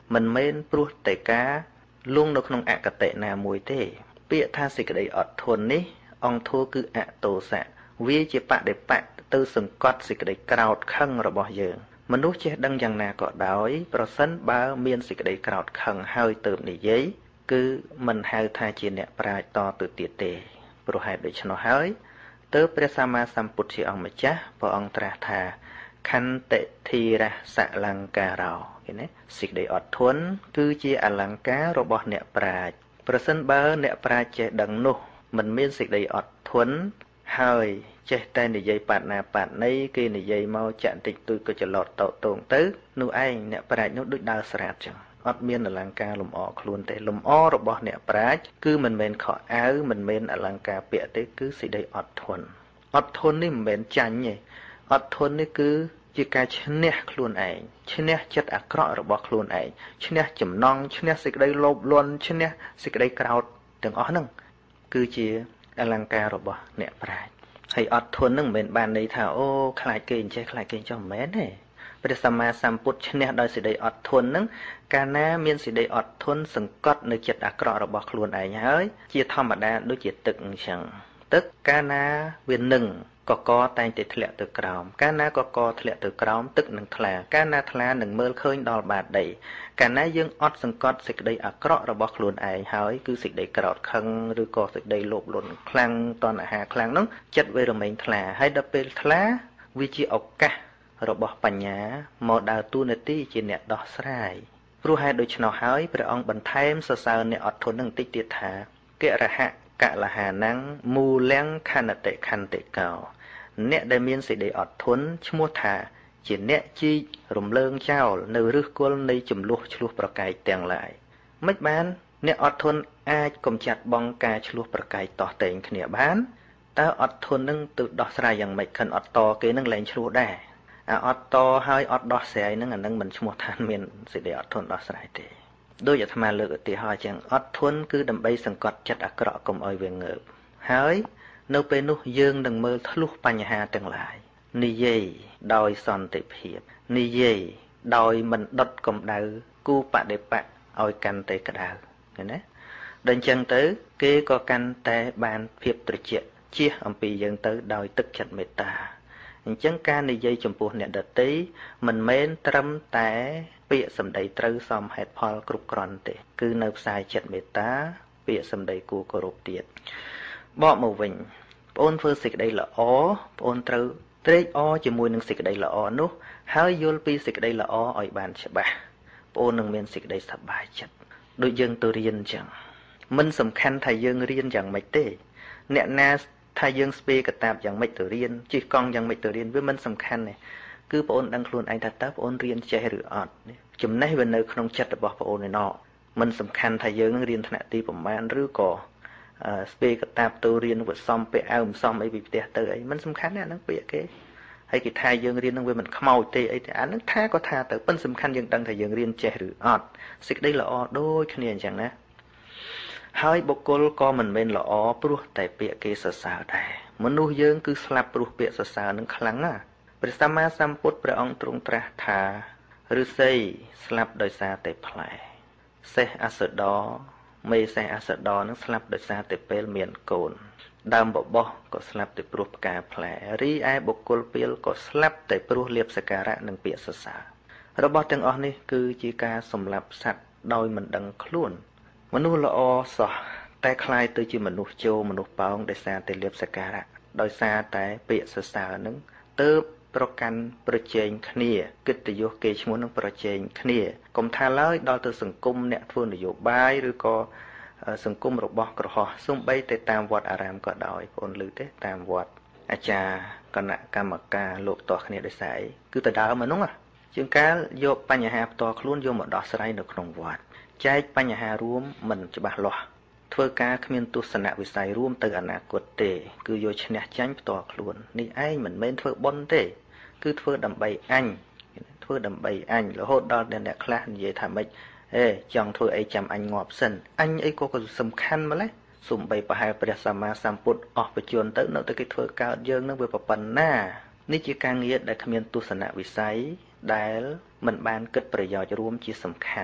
មិនមែនព្រោះតែការលងនៅក្នុងអកតេណាមួយទេពាក្យថាសេចក្តីអត់ធន់នេះអង្គធัวគឺអតោសៈវាជាបដិបៈទៅសង្កត់សេចក្តីក្រោធខឹងរបស់យើងមនុស្សចេះដឹងយ៉ាងណាក៏ដោយប្រសិនបើមានសេចក្តីក្រោធខឹងហើយទៅនិយាយគឺមិនហៅថាជាអ្នកប្រាជ្ញតទៅទៀតទេព្រោះហេតុដូច្នោះហើយទើបព្រះសម្មាសម្ពុទ្ធជាអង្គម្ចាស់ព្រះអង្គត្រាស់ថាខន្តិធិរសលង្ការោឃើញទេសេចក្តីអត់ធន់គឺជាអលង្ការរបស់អ្នកប្រាជ្ញប្រសិនបើអ្នកប្រាជ្ញចេះដឹងនោះមិនមានសេចក្តីអត់ធន់ហើយចេះតែនិយាយបាត់ណាបាត់ណីគេនិយាយមកចាក់តិចតួចក៏ច្រឡត់តោតងទៅនោះឯងអ្នកប្រាជ្ញនោះដូចដើរស្រាតចឹងអត់មានអលង្ការលំអខ្លួនទេលំអរបស់អ្នកប្រាជ្ញគឺមិនមែនខោអាវមិនមែនអលង្ការពាក់ទេគឺសេចក្តីអត់ធន់អត់ធន់នេះមិនមែនចាញ់ទេអត់ធន់នេះគឺជាការឈ្នះខ្លួនឯងឈ្នះចិត្តអាក្រក់របស់ខ្លួនឯងឈ្នះចំណង់ឈ្នះសេចក្តីលោភលន់ឈ្នះសេចក្តីក្រោធទាំងអស់ហ្នឹងគឺជាអលង្ការរបស់អ្នកប្រាជ្ញហើយអត់ធន់នឹងមិនមែនបានន័យថាអូខ្លាចគេអញ្ចេះខ្លាចគេអញ្ចោះមិនមែនទេព្រះសម្មាសម្ពុទ្ធឈ្នះដោយសេចក្តីអត់ធន់នឹងកាលណាមានសេចក្តីអត់ធន់សង្កត់នៅចិត្តអាក្រក់របស់ខ្លួនឯងហើយជាធម្មតាដូចជាទឹកអញ្ចឹងទឹកកាលណាវានឹងកកតែងតែធ្លាក់ទៅក្រោមកាលណាកកធ្លាក់ទៅក្រោមទឹកនឹងថ្លាកាលណាថ្លានឹងមើលឃើញដល់បាតដីកាលណាយើងអត់សង្កត់សេចក្តីអាក្រក់របស់ខ្លួនឯងហើយគឺសេចក្តីក្រោធខឹងឬក៏សេចក្តីលោភលន់ខ្លាំងតណ្ហាខ្លាំងនោះចិត្តវារមែងថ្លាហើយដល់ពេលថ្លាវាជាឱកាសរបស់បញ្ញាមកដើរតួនាទីជាអ្នកដោះស្រាយព្រោះហេតុដូច្នោះហើយព្រះអង្គបន្ថែមសរសើរអ្នកអត់ធន់នឹងបន្តិចទៀតថាកិរហៈកលហានំមូលំខនតិខន្តិកោអ្នកដែលមានសេចក្តីអត់ធន់ឈ្មោះថាជាអ្នកជីករំលើងចោលនៅឫសគល់នៃចំនួនឆ្លោះប្រកែកទាំងឡាយមិនបានអ្នកអត់ធន់អាចកំចាត់បងការឆ្លោះប្រកែកតោះតែងគ្នាបានតើអត់ធន់នឹងទៅដោះស្រាយយ៉ាងម៉េចខិនអត់តគេនឹងលែងឆ្លោះដែរអាអត់តហើយអត់ដោះស្រាយនឹងអានឹងមិនឈ្មោះថាមានសេចក្តីអត់ធន់ដោះស្រាយទេដោយអាត្មាលើកឧទាហរណ៍ចឹងអត់ធន់គឺដើម្បីសង្កត់ចិត្តអាក្រក់កុំឲ្យវាងើបហើយនៅពេលនោះយើងនឹងមើលធ្លុះបញ្ហាទាំងឡាយនិយាយដោយសន្តិភាពនិយាយដោយមិនដុតកម្ដៅគូបដិបៈឲ្យកាន់តែក្តៅឃើញទេដល់អញ្ចឹងទៅគេក៏កាន់តែបានភាពត្រជាក់ជៀសអំពីយើងទៅដោយទឹកចិត្តមេត្តាអញ្ចឹងការនិយាយចំពោះអ្នកដទៃមិនមែនត្រឹមតែពាក្យសម្ដីត្រូវសមហេតុផលគ្រប់គ្រាន់ទេគឺនៅផ្សាយចិត្តមេត្តាពាក្យសម្ដីគួរគោរពទៀតបកមកវិញបងអូនធ្វើសេចក្តីល្អបងអូនត្រូវត្រេកអរជាមួយនឹងសេចក្តីល្អនោះហើយយល់ពីសេចក្តីល្អឲ្យបានច្បាស់បងអូននឹងមានសេចក្តីសប្បាយចិត្តដូចយើងទៅរៀនអញ្ចឹងមិនសំខាន់ថាយើងរៀនយ៉ាងម៉េចទេអ្នកណាថាយើងស្ពេកតាបយ៉ាងម៉េចទៅរៀនជិះកង់យ៉ាងម៉េចទៅរៀនវាមិនសំខាន់ទេគឺបងអូនដឹងខ្លួនឯងថាតើបងអូនរៀនចេះឬអត់ចំណេះវានៅក្នុងចិត្តរបស់បងអូនឯណោះមិនសំខាន់ថាយើងនឹងរៀនថ្នាក់ទីប្រមាណឬក៏ស្ពេកតាបទៅរៀនវត្តសំពាក់អាវមិនសមអីពីផ្ទះទៅអីមិនសំខាន់ទេអានឹងពាក្យគេហើយគេថាយើងរៀននឹងវាមិនខ្មោចទេអីទេអានឹងថាក៏ថាទៅប៉ុន្តែសំខាន់យើងដឹងថាយើងរៀនចេះឬអត់សេចក្តីល្អដូចគ្នាអញ្ចឹងណាហើយបុគ្គលក៏មិនមែនល្អព្រោះតែពាក្យគេសរសើរដែរមនុស្សយើងគឺស្លាប់ព្រោះពាក្យសរសើរនឹងខ្លាំងណាស់ព្រះសម្មាសម្ពុទ្ធព្រះអង្គទ្រង់ត្រាស់ថាឫស្សីស្លាប់ដោយសារតែផ្លែសេះអសដរមេសេះអសដរនឹងស្លាប់ដោយសារតែពេលមានកូនដើមបបោះក៏ស្លាប់តែព្រោះផ្កាផ្លែរីឯបុគ្គលពាលក៏ស្លាប់តែព្រោះលាភសក្ការៈនិងពាក្យសរសើររបស់ទាំងអស់នេះគឺជាការសម្លាប់សត្វដោយមិនដឹងខ្លួនមនុស្សល្អសោះតែคล้ายទៅជាមនុស្សជោមនុស្សប៉ោងដោយសារតែលាភសក្ការៈដោយសារតែពាក្យសរសើរនឹងទើបប្រកាន់ប្រជែងគ្នាកិត្តិយសគេឈ្មោះនឹងប្រជែងគ្នាកុំថាឡើយដល់ទៅសង្គមអ្នកធ្វើនយោបាយឬក៏សង្គមរបស់ក្រហមសូម្បីតែតាមវត្តអារាមក៏ដោយបងឮទេតាមវត្តអាចារ្យគណៈកម្មការលោកតោះគ្នាដោយសារអីគឺទៅដើមហ្នឹងជាងកាលយកបញ្ហាផ្ទាល់ខ្លួនយកមកដោះស្រាយនៅក្នុងវត្តចែកបញ្ហារួមមិនច្បាស់លាស់ធ្វើការគ្មានទស្សនវិស័យរួមទៅអនាគតទេគឺយកឈ្នះចាញ់ផ្ទាល់ខ្លួននេះឯងមិនមែនធ្វើបុណ្យទេគឺធ្វើដើម្បីអញធ្វើដើម្បីអញរហូតដល់អ្នកខ្លះនិយាយថាម៉េចអេចង់ធ្វើអីចាំអញងាប់សិនអញអីក៏សំខាន់ម្ល៉េះសូម្បីប្រហែលព្រះសម្មាសម្ពុទ្ធអស់បច្ចុប្បន្នទៅនៅតែគេធ្វើកើតយើងនឹងវាប៉ុណ្ណានេះជាការងារដែលគ្មានទស្សនវិស័យដែលមិនបានគិតប្រយោជន៍រួមជាសំខាន់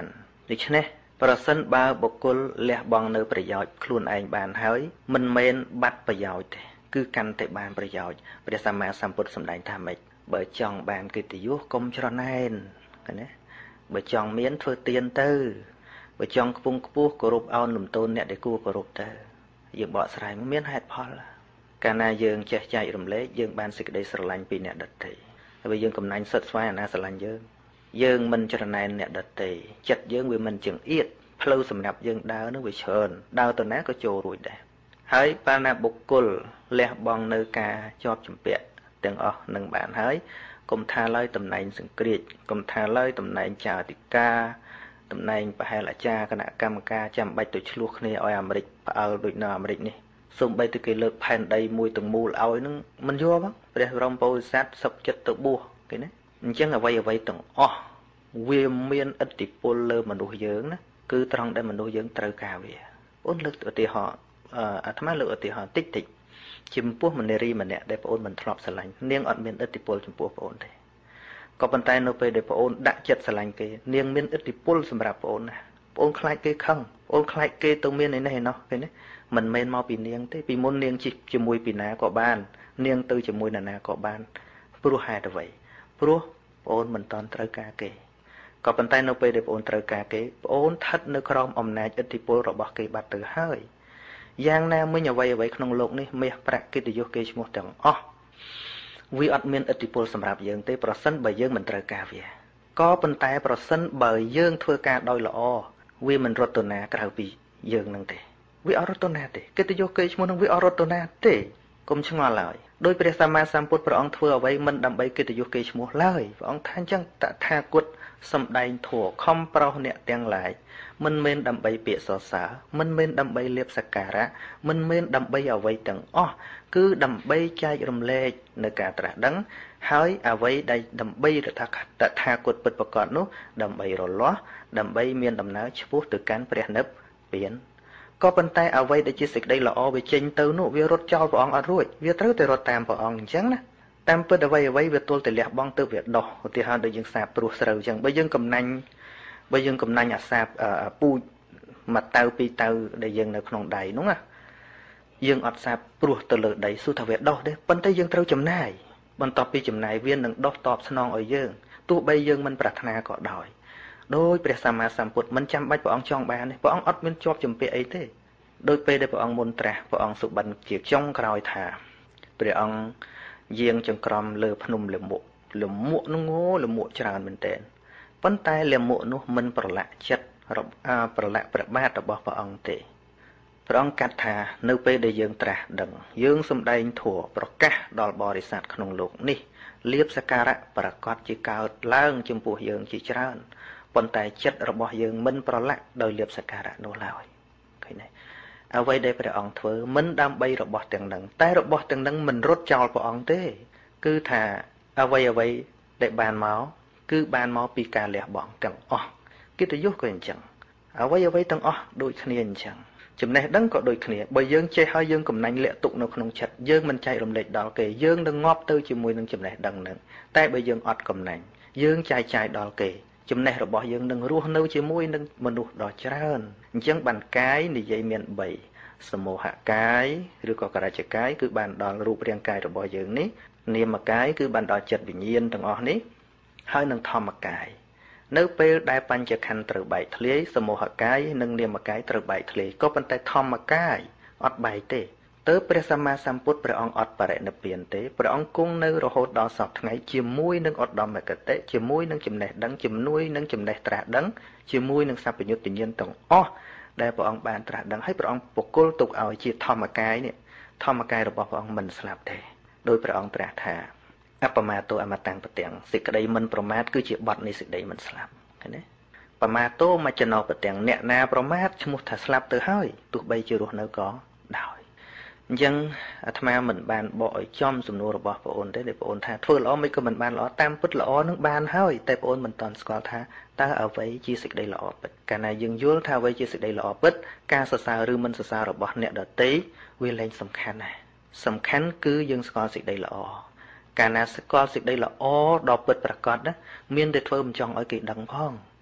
ដូច្នេះប្រសិនបើបុគ្គលលះបង់នៅប្រយោជន៍ខ្លួនឯងបានហើយមិនមែនបាត់ប្រយោជន៍ទេគឺកាន់តែបានប្រយោជន៍ព្រះសម្មាសម្ពុទ្ធសម្ដែងថាម៉េចបើចង់បានកិត្តិយសកុំច្រណែនណាបើចង់មានធ្វើទានទៅបើចង់ខ្ពង់ខ្ពស់គោរពអោនលំទោនអ្នកដែលគួរគោរពទៅយើងបកស្រាយមកមានហេតុផលកាលណាយើងចេះចែករំលែកយើងបានសេចក្តីស្រឡាញ់ពីអ្នកដទៃហើយយើងកំណាញ់សិតស្វែងអាណាស្រឡាញ់យើងយើងមិនច្រណែនអ្នកដទៃចិត្តយើងវាមិនចង្អៀតផ្លូវសម្រាប់យើងដើរនឹងវាច្រើនដើរទៅណាក៏ចូលរួចដែរហើយបើណាបុគ្គលលះបង់នៅការជាប់ជំពាក់ទាំងអស់នឹងបានហើយកុំថាឡើយតំណែងសង្គ្រាចកុំថាឡើយតំណែងចៅអធិការតំណែងប្រហែលអាចារ្យគណៈកម្មការចាំបាច់ទៅឆ្លោះគ្នាឲ្យអាមេរិកផ្អើលដូចនៅអាមេរិកនេះសូម្បីតែគេលើកផែនដីមួយទាំងមូលឲ្យនឹងមិនយកផងព្រះបរមពុទ្ធសាសនាសុខចិត្តទៅបួសគេណាអញ្ចឹងអ្វីអ្វីទាំងអស់វាមានឥទ្ធិពលលើមនុស្សយើងណាគឺត្រង់ដែលមនុស្សយើងត្រូវការវាអូនលើកឧទាហរណ៍អាត្មាលើកឧទាហរណ៍តិចតិចចំពោះមនារីម្នាក់ដែលបងអូនមិនធ្លាប់ស្រឡាញ់នាងអត់មានឥទ្ធិពលចំពោះបងអូនទេក៏ប៉ុន្តែនៅពេលដែលបងអូនដាក់ចិត្តស្រឡាញ់គេនាងមានឥទ្ធិពលសម្រាប់បងអូនណាបងអូនខ្លាចគេខឹងបងអូនខ្លាចគេទៅមានឯនេះឯណោះគេណាមិនមែនមកពីនាងទេពីមុននាងជិះជាមួយពីណាក៏បាននាងទៅជាមួយនរណាក៏បានព្រោះហេតុអ្វីព្រោះបងអូនមិនតន់ត្រូវការគេក៏ប៉ុន្តែនៅពេលដែលបងអូនត្រូវការគេបងអូនស្ថិតនៅក្រោមអំណាចឥទ្ធិពលរបស់គេបាត់ទៅហើយយ៉ាងណាមិញអ្វីអ្វីក្នុងโลกនេះមាសប្រាក់កិត្តិយសគេឈ្មោះទាំងអស់វាអត់មានឥទ្ធិពលសម្រាប់យើងទេប្រសិនបើយើងមិនត្រូវការវាក៏ប៉ុន្តែប្រសិនបើយើងធ្វើការដោយល្អវាមិនរត់ទៅណាក្រៅពីយើងនឹងទេវាអត់រត់ទៅណាទេកិត្តិយសគេឈ្មោះនឹងវាអត់រត់ទៅណាទេកុំឆ្ងល់ឡើយដោយព្រះសម្មាសម្ពុទ្ធព្រះអង្គធ្វើអ្វីមិនដើម្បីកិត្តិយសគេឈ្មោះឡើយព្រះអង្គថាអញ្ចឹងតថាគតសំដែងធម៌ខំប្រោសអ្នកទាំងឡាយមិនមែនដើម្បីពាក្យសរសើរមិនមែនដើម្បីលាភសក្ការៈមិនមែនដើម្បីអ្វីទាំងអស់គឺដើម្បីចែករំលែកនៅការត្រាស់ដឹងហើយអ្វីដែលដើម្បីតថាគតពិតប្រាកដនោះដើម្បីរលាស់ដើម្បីមានដំណើរឆ្ពោះទៅកាន់ព្រះនិព្វានក៏ប៉ុន្តែអ្វីដែលជាសេចក្តីល្អវាចេញទៅនោះវារត់ចោលព្រះអង្គអត់រួចវាត្រូវតែរត់តាមព្រះអង្គអញ្ចឹងណាតាមពិតអ្វីអ្វីវាទល់តែលះបង់ទៅវាដោះឧទាហរណ៍ដូចយើងសាបព្រោះស្រូវអញ្ចឹងបើយើងកំណាញ់បើយើងកំណាញ់អាសាបពូជមកតៅពីរតៅដែលយើងនៅក្នុងដៃនោះណាយើងអត់សាបព្រោះទៅលើដីសួរថាវាដោះទេប៉ុន្តែយើងត្រូវចំណាយបន្ទាប់ពីចំណាយវានឹងដោះតបស្នងឲ្យយើងទោះបីយើងមិនប្រាថ្នាក៏ដោយដោយព្រះសម្មាសម្ពុទ្ធមិនចាំបាច់ព្រះអង្គចង់បានទេព្រះអង្គអត់មានជាប់ជំពាក់អីទេដោយពេលដែលព្រះអង្គមុនត្រាស់ព្រះអង្គសុបិនជាចុងក្រោយថាព្រះអង្គយាងចង្ក្រមលើភ្នំលមុខលមុខនោះងលមុខច្រើនមែនទែនប៉ុន្តែលមុខនោះមិនប្រឡាក់ចិត្តប្រឡាក់ព្រះបាទរបស់ព្រះអង្គទេព្រះអង្គកាត់ថានៅពេលដែលយើងត្រាស់ដឹងយើងសំដែងធម៌ប្រកាសដល់បរិស័ទក្នុងโลกនេះលៀបសក្ការៈប្រកាសជាកើតឡើងចំពោះយើងជាច្រើនប៉ុន្តែចិត្តរបស់យើងមិនប្រឡាក់ដោយលៀបសក្ការៈនោះឡើយឃើញទេអ្វីដែលព្រះអង្គធ្វើមិនដើម្បីរបស់ទាំងនឹងតែរបស់ទាំងនឹងមិនរត់ចោលព្រះអង្គទេគឺថាអ្វីអ្វីដែលបានមកគឺបានមកពីការលះបង់ទាំងអស់កិត្តិយសក៏អញ្ចឹងអ្វីអ្វីទាំងអស់ដូចគ្នាអញ្ចឹងចំណេះដឹងក៏ដូចគ្នាបើយើងចេះហើយយើងកំណាញ់លាក់ទុកនៅក្នុងចិត្តយើងមិនចែករំលែកដល់គេយើងនឹងងាប់ទៅជាមួយនឹងចំណេះដឹងនឹងតែបើយើងអត់កំណាញ់យើងចែកចាយដល់គេចំណេះរបស់យើងនឹងរស់នៅជាមួយនឹងមនុស្សដ៏ច្រើនអញ្ចឹងបានកាយនិយាយមានបីសមោហកាយឬក៏ករិយកាយគឺបានដល់រូបរាងកាយរបស់យើងនេះនាមកាយគឺបានដល់ចិត្តវិញ្ញាណទាំងអស់នេះហើយនឹងធម្មកាយនៅពេលដែលបញ្ចក្ខន្ធត្រូវបែកធ្លាយសមោហកាយនិងនាមកាយត្រូវបែកធ្លាយក៏ប៉ុន្តែធម្មកាយអត់បែកទេទើបព្រះសម្មាសម្ពុទ្ធព្រះអង្គអត់បរិនិព្វានទេព្រះអង្គគង់នៅរហូតដល់សពថ្ងៃជាមួយនឹងឧត្តមគតិជាមួយនឹងចំណេះដឹងជាមួយនឹងចំណេះត្រាស់ដឹងជាមួយនឹងសัพពញុត្តញ្ញាណទាំងអស់ដែលព្រះអង្គបានត្រាស់ដឹងហើយព្រះអង្គបុគ្គលទុកឲ្យជាធម្មកាយនេះធម្មកាយរបស់ព្រះអង្គមិនស្លាប់ទេដោយព្រះអង្គត្រាស់ថាអបមាទោអមតាំងប្រទាំងសេចក្តីមិនប្រមាទគឺជាបទនៃសេចក្តីមិនស្លាប់ឃើញទេបមាទោមច្ចណោប្រទាំងអ្នកណាប្រមាទឈ្មោះថាស្លាប់ទៅហើយទោះបីជារស់នៅក៏ដោយអញ្ចឹងអាត្មាមិនបានបកឲ្យចំសំណួររបស់បងអូនទេដែលបងអូនថាធ្វើល្អមិនក៏មិនបានល្អតាមពិតល្អនឹងបានហើយតែបងអូនមិនតាន់ស្គាល់ថាតើអ្វីជាសេចក្តីល្អពិតកាលណាយើងយល់ថាអ្វីជាសេចក្តីល្អពិតការសរសើរឬមិនសរសើររបស់អ្នកដទៃវាលែងសំខាន់ណាស់សំខាន់គឺយើងស្គាល់សេចក្តីល្អកាលណាស្គាល់សេចក្តីល្អដ៏ពិតប្រាកដណាមានតែធ្វើមិនចង់ឲ្យគេដឹងផង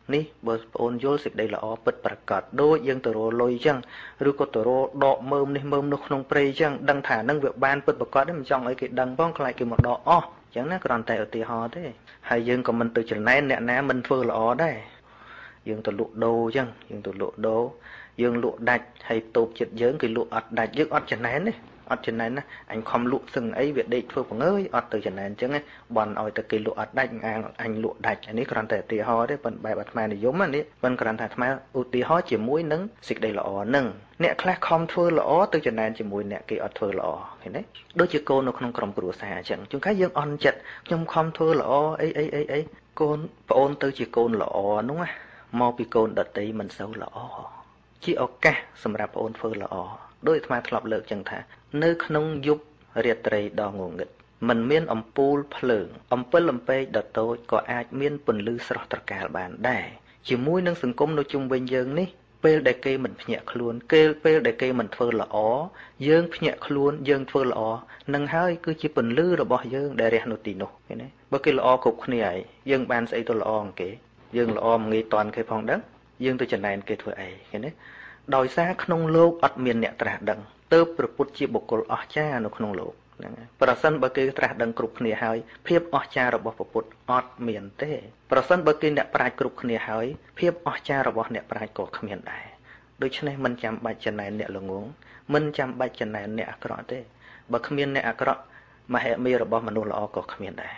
នេះបើប្អូនយល់សេចក្តីល្អពិតប្រាកដដូចយើងទៅរលុយអញ្ចឹងឬក៏ទៅរដកមើមនេះមើមនោះក្នុងព្រៃអញ្ចឹងដឹងថានឹងវាបានពិតប្រាកដទេមិនចង់ឲ្យគេដឹងផងខ្លាចគេមកដកអស់អញ្ចឹងណាគ្រាន់តែឧទាហរណ៍ទេហើយយើងក៏មិនទៅចំណែនអ្នកណាមិនធ្វើល្អដែរយើងទៅលក់ដូរអញ្ចឹងយើងទៅលក់ដូរយើងលក់ដាច់ហើយតូបចិត្តយើងគេលក់អត់ដាច់យើងអត់ចំណែនទេអត់ចំណែនណាអញខំលក់សឹងអីវាដេកធ្វើបង្អើយអត់ទៅចំណែនអញ្ចឹងបន់ឲ្យតែគេលក់អត់ដាច់អាអញលក់ដាច់អានេះគ្រាន់តែឧទាហរណ៍ទេប៉ុន្តែបែបអាត្មានិយមនេះប៉ុន្តែគ្រាន់តែអាត្មាឧទាហរណ៍ជាមួយនឹងសេចក្តីល្អនឹងអ្នកខ្លះខំធ្វើល្អទៅចំណែនជាមួយអ្នកគេអត់ធ្វើល្អឃើញទេដូចជាកូននៅក្នុងក្រុមគ្រួសារអញ្ចឹងជួនកាលយើងអន់ចិត្តខ្ញុំខំធ្វើល្អអីអីអីអីកូនប្អូនទៅជាកូនល្អនោះណាមកពីកូនដតីមិនសូវល្អជាឱកាសសម្រាប់ប្អូនធ្វើល្អដោយអាត្មាធ្លាប់លើកចឹងថានៅក្នុងយប់រាត្រីដ៏ងងឹតមិនមានអំពូលភ្លើងអំពិលអំពែកដ៏តូចក៏អាចមានពន្លឺស្រស់ត្រកាលបានដែរជាមួយនឹងសង្គមនៅជុំវិញយើងនេះពេលដែលគេមិនភ្ញាក់ខ្លួនគេពេលដែលគេមិនធ្វើល្អយើងភ្ញាក់ខ្លួនយើងធ្វើល្អនឹងហើយគឺជាពន្លឺរបស់យើងដែលរះនៅទីនោះឃើញទេបើគេល្អគ្រប់គ្នាហើយយើងបានស្អីទៅល្អអង្គេយើងល្អមិនងាយតន់គេផងដឹងយើងទៅចំណែនគេធ្វើអីឃើញទេដោយសារក្នុងលោកអត់មានអ្នកត្រាស់ដឹងទើបព្រះពុទ្ធជាបុគ្គលអស្ចារ្យនៅក្នុងលោកហ្នឹងហើយប្រសិនបើគេត្រាស់ដឹងគ្រប់គ្នាហើយភាពអស្ចារ្យរបស់ព្រះពុទ្ធអត់មានទេប្រសិនបើគេអ្នកប្រាជ្ញគ្រប់គ្នាហើយភាពអស្ចារ្យរបស់អ្នកប្រាជ្ញក៏គ្មានដែរដូច្នេះមិនចាំបាច់ចំណែនអ្នកល្ងងមិនចាំបាច់ចំណែនអ្នកអាក្រក់ទេបើគ្មានអ្នកអាក្រក់មហិមារបស់មនុស្សល្អក៏គ្មានដែរ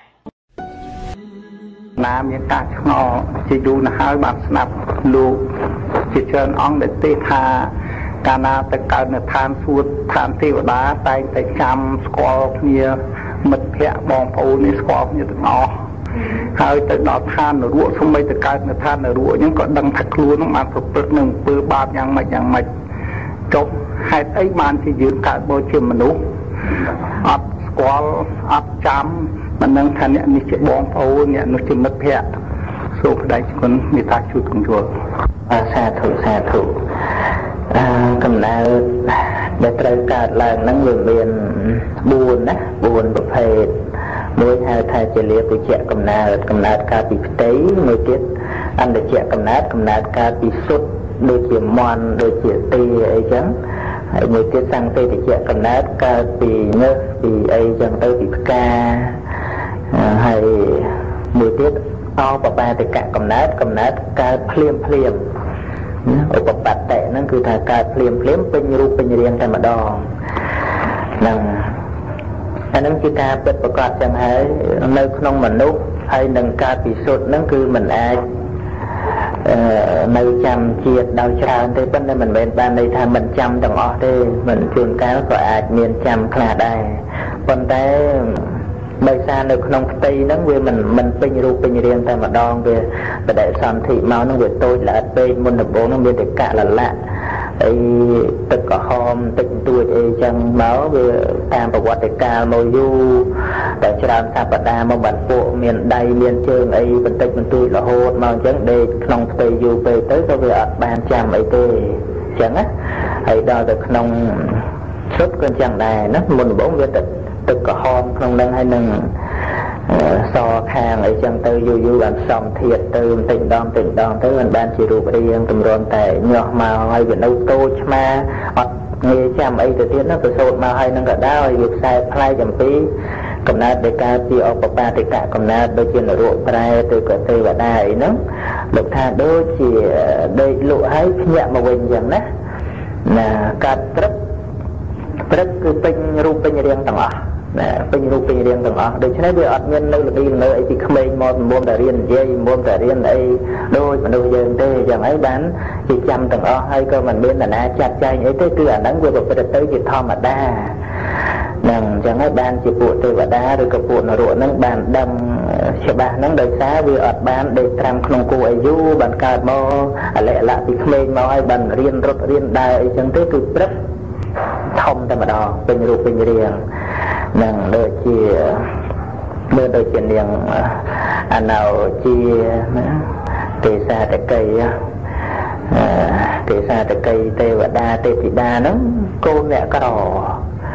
ណាមានការឆ្ងល់ជាយូរណាស់ហើយបានស្ដាប់លោកជាច្រើនអង្គដែលទេថាកាលណាទៅកើតនៅឋានសួគ៌ឋានទេវតាតែងតែចាំស្គាល់គ្នាមិត្តភ័ក្តិបងប្អូននេះស្គាល់គ្នាទាំងអស់ហើយទៅដល់ឋាននរកសូម្បីទៅកើតនៅឋាននរកអញ្ចឹងក៏ដឹងថាខ្លួននឹងបានប្រព្រឹត្តនឹងអំពើបាបយ៉ាងម៉េចយ៉ាងម៉េចចុះហេតុអីបានជាយើងកើតមកជាមនុស្សអត់ស្គាល់អត់ចាំមិនដឹងថាអ្នកនេះជាបងប្អូនអ្នកនោះជាមិត្តភក្តិសូមផ្ដាច់គុណមេត្តាជួយគំយល់សាធុសាធុអឺកំណើតដែលត្រូវកើតឡើងហ្នឹងវាមានបួនណាបួនប្រភេទមួយហៅថាជាលាពុជ្ជៈកំណើតកំណើតកើតពីផ្ទៃមួយទៀតអន្តជ្ជៈកំណើតកំណើតកើតពីសុទ្ធដូចជាមន់ដូចជាទីអីចឹងហើយមួយទៀតសង្កេតជ្ជៈកំណើតកើតពីញើសពីអីចឹងទៅពីផ្កាហើយមួយទៀតអបបាតិកៈកំណើតកំណើតកើតភ្លាមភ្លាមឧបបត្តិហ្នឹងគឺថាកើតភ្លាមភ្លាមពេញរូបពេញរាងតែម្ដងហ្នឹងអាហ្នឹងជាការពិតប្រកបចឹងហើយនៅក្នុងមនុស្សហើយនឹងកើតពីសុទ្ធហ្នឹងគឺមិនអាចនៅចាំជាតិដោយច្រើនទេប៉ុន្តែមិនមែនបានន័យថាមិនចាំទាំងអស់ទេមិនជួនកាលក៏អាចមានចាំខ្លះដែរប៉ុន្តែដោយសារនៅក្នុងផ្ទៃហ្នឹងវាមិនមិនពេញរូបពេញរាងតែម្ដងវាបដិសន្ធិមកហ្នឹងវាតូចល្អិតពេកមុនដំបូងហ្នឹងមានតែកលលៈអីទឹកក្រហមទឹកទួចអីចឹងមកវាតាមប្រវត្តិកាលមកយូរតែច្រើនសប្តាហ៍មកបានពួកមានដៃមានជើងអីបន្តិចបន្តួចរហូតមកអញ្ចឹងដេកក្នុងផ្ទៃយូរពេកទៅក៏វាអត់បានចាំអីទេអញ្ចឹងណាហើយដល់ទៅក្នុងឈុតក៏អញ្ចឹងដែរណាមុនដំបូងវាទឹកទឹកក្រហមក្នុងនឹងហើយនឹងសខាងអីចឹងទៅយូរយូរបានសំធាតទៅបន្តិចម្ដងបន្តិចម្ដងទៅมันបានជារូបរាងទម្រាំតែញាស់មកហើយវានៅតូចឆ្មាអត់ងាយចាំអីទៅទៀតណាប្រសូតមកហើយនឹងក៏ដែរវាខ្សែផ្លែចំពីកំណើតដែលកើតពីឧបបាតិកៈកំណើតដូចជានរកប្រែទៅក៏ទេវតាអីហ្នឹងលោកថាដូចជាដេកលក់ហើយភ្ញាក់មកវិញចឹងណាណាកាត់ព្រឹកព្រឹកគឺពេញរូបពេញរាងទាំងអស់ណាពេញរូបពេញរាងទាំងអស់ដូច្នេះវាអត់មាននៅល្បីល្ងើអីពីក្មេងមកមុំតែរៀននិយាយមុំតែរៀនអីដូចមនុស្សយើងទេយ៉ាងហើយបានជាចាំទាំងអស់ហើយក៏មិនមានអ្នកណាចាត់ចែងអីទេគឺអាហ្នឹងវាប្រព្រឹត្តទៅជាធម្មតាហ្នឹងអញ្ចឹងហើយបានជាពួកទេវតាឬក៏ពួកនរកហ្នឹងបានដឹងច្បាស់ហ្នឹងដោយសារវាអត់បានដេកត្រាំក្នុងគូអាយុបានកើតមកអលិអលៈពីក្មេងមកហើយបានរៀនរត់រៀនដើរអីចឹងទេគឺព្រឹកធំតែម្ដងពេញរូបពេញរាងនឹងដូចជាមើលដូចជានាងអណោជាណាទេសាតកីទេសាតកីទេវតាទេពធីតាហ្នឹងកូនអ្នកក្រ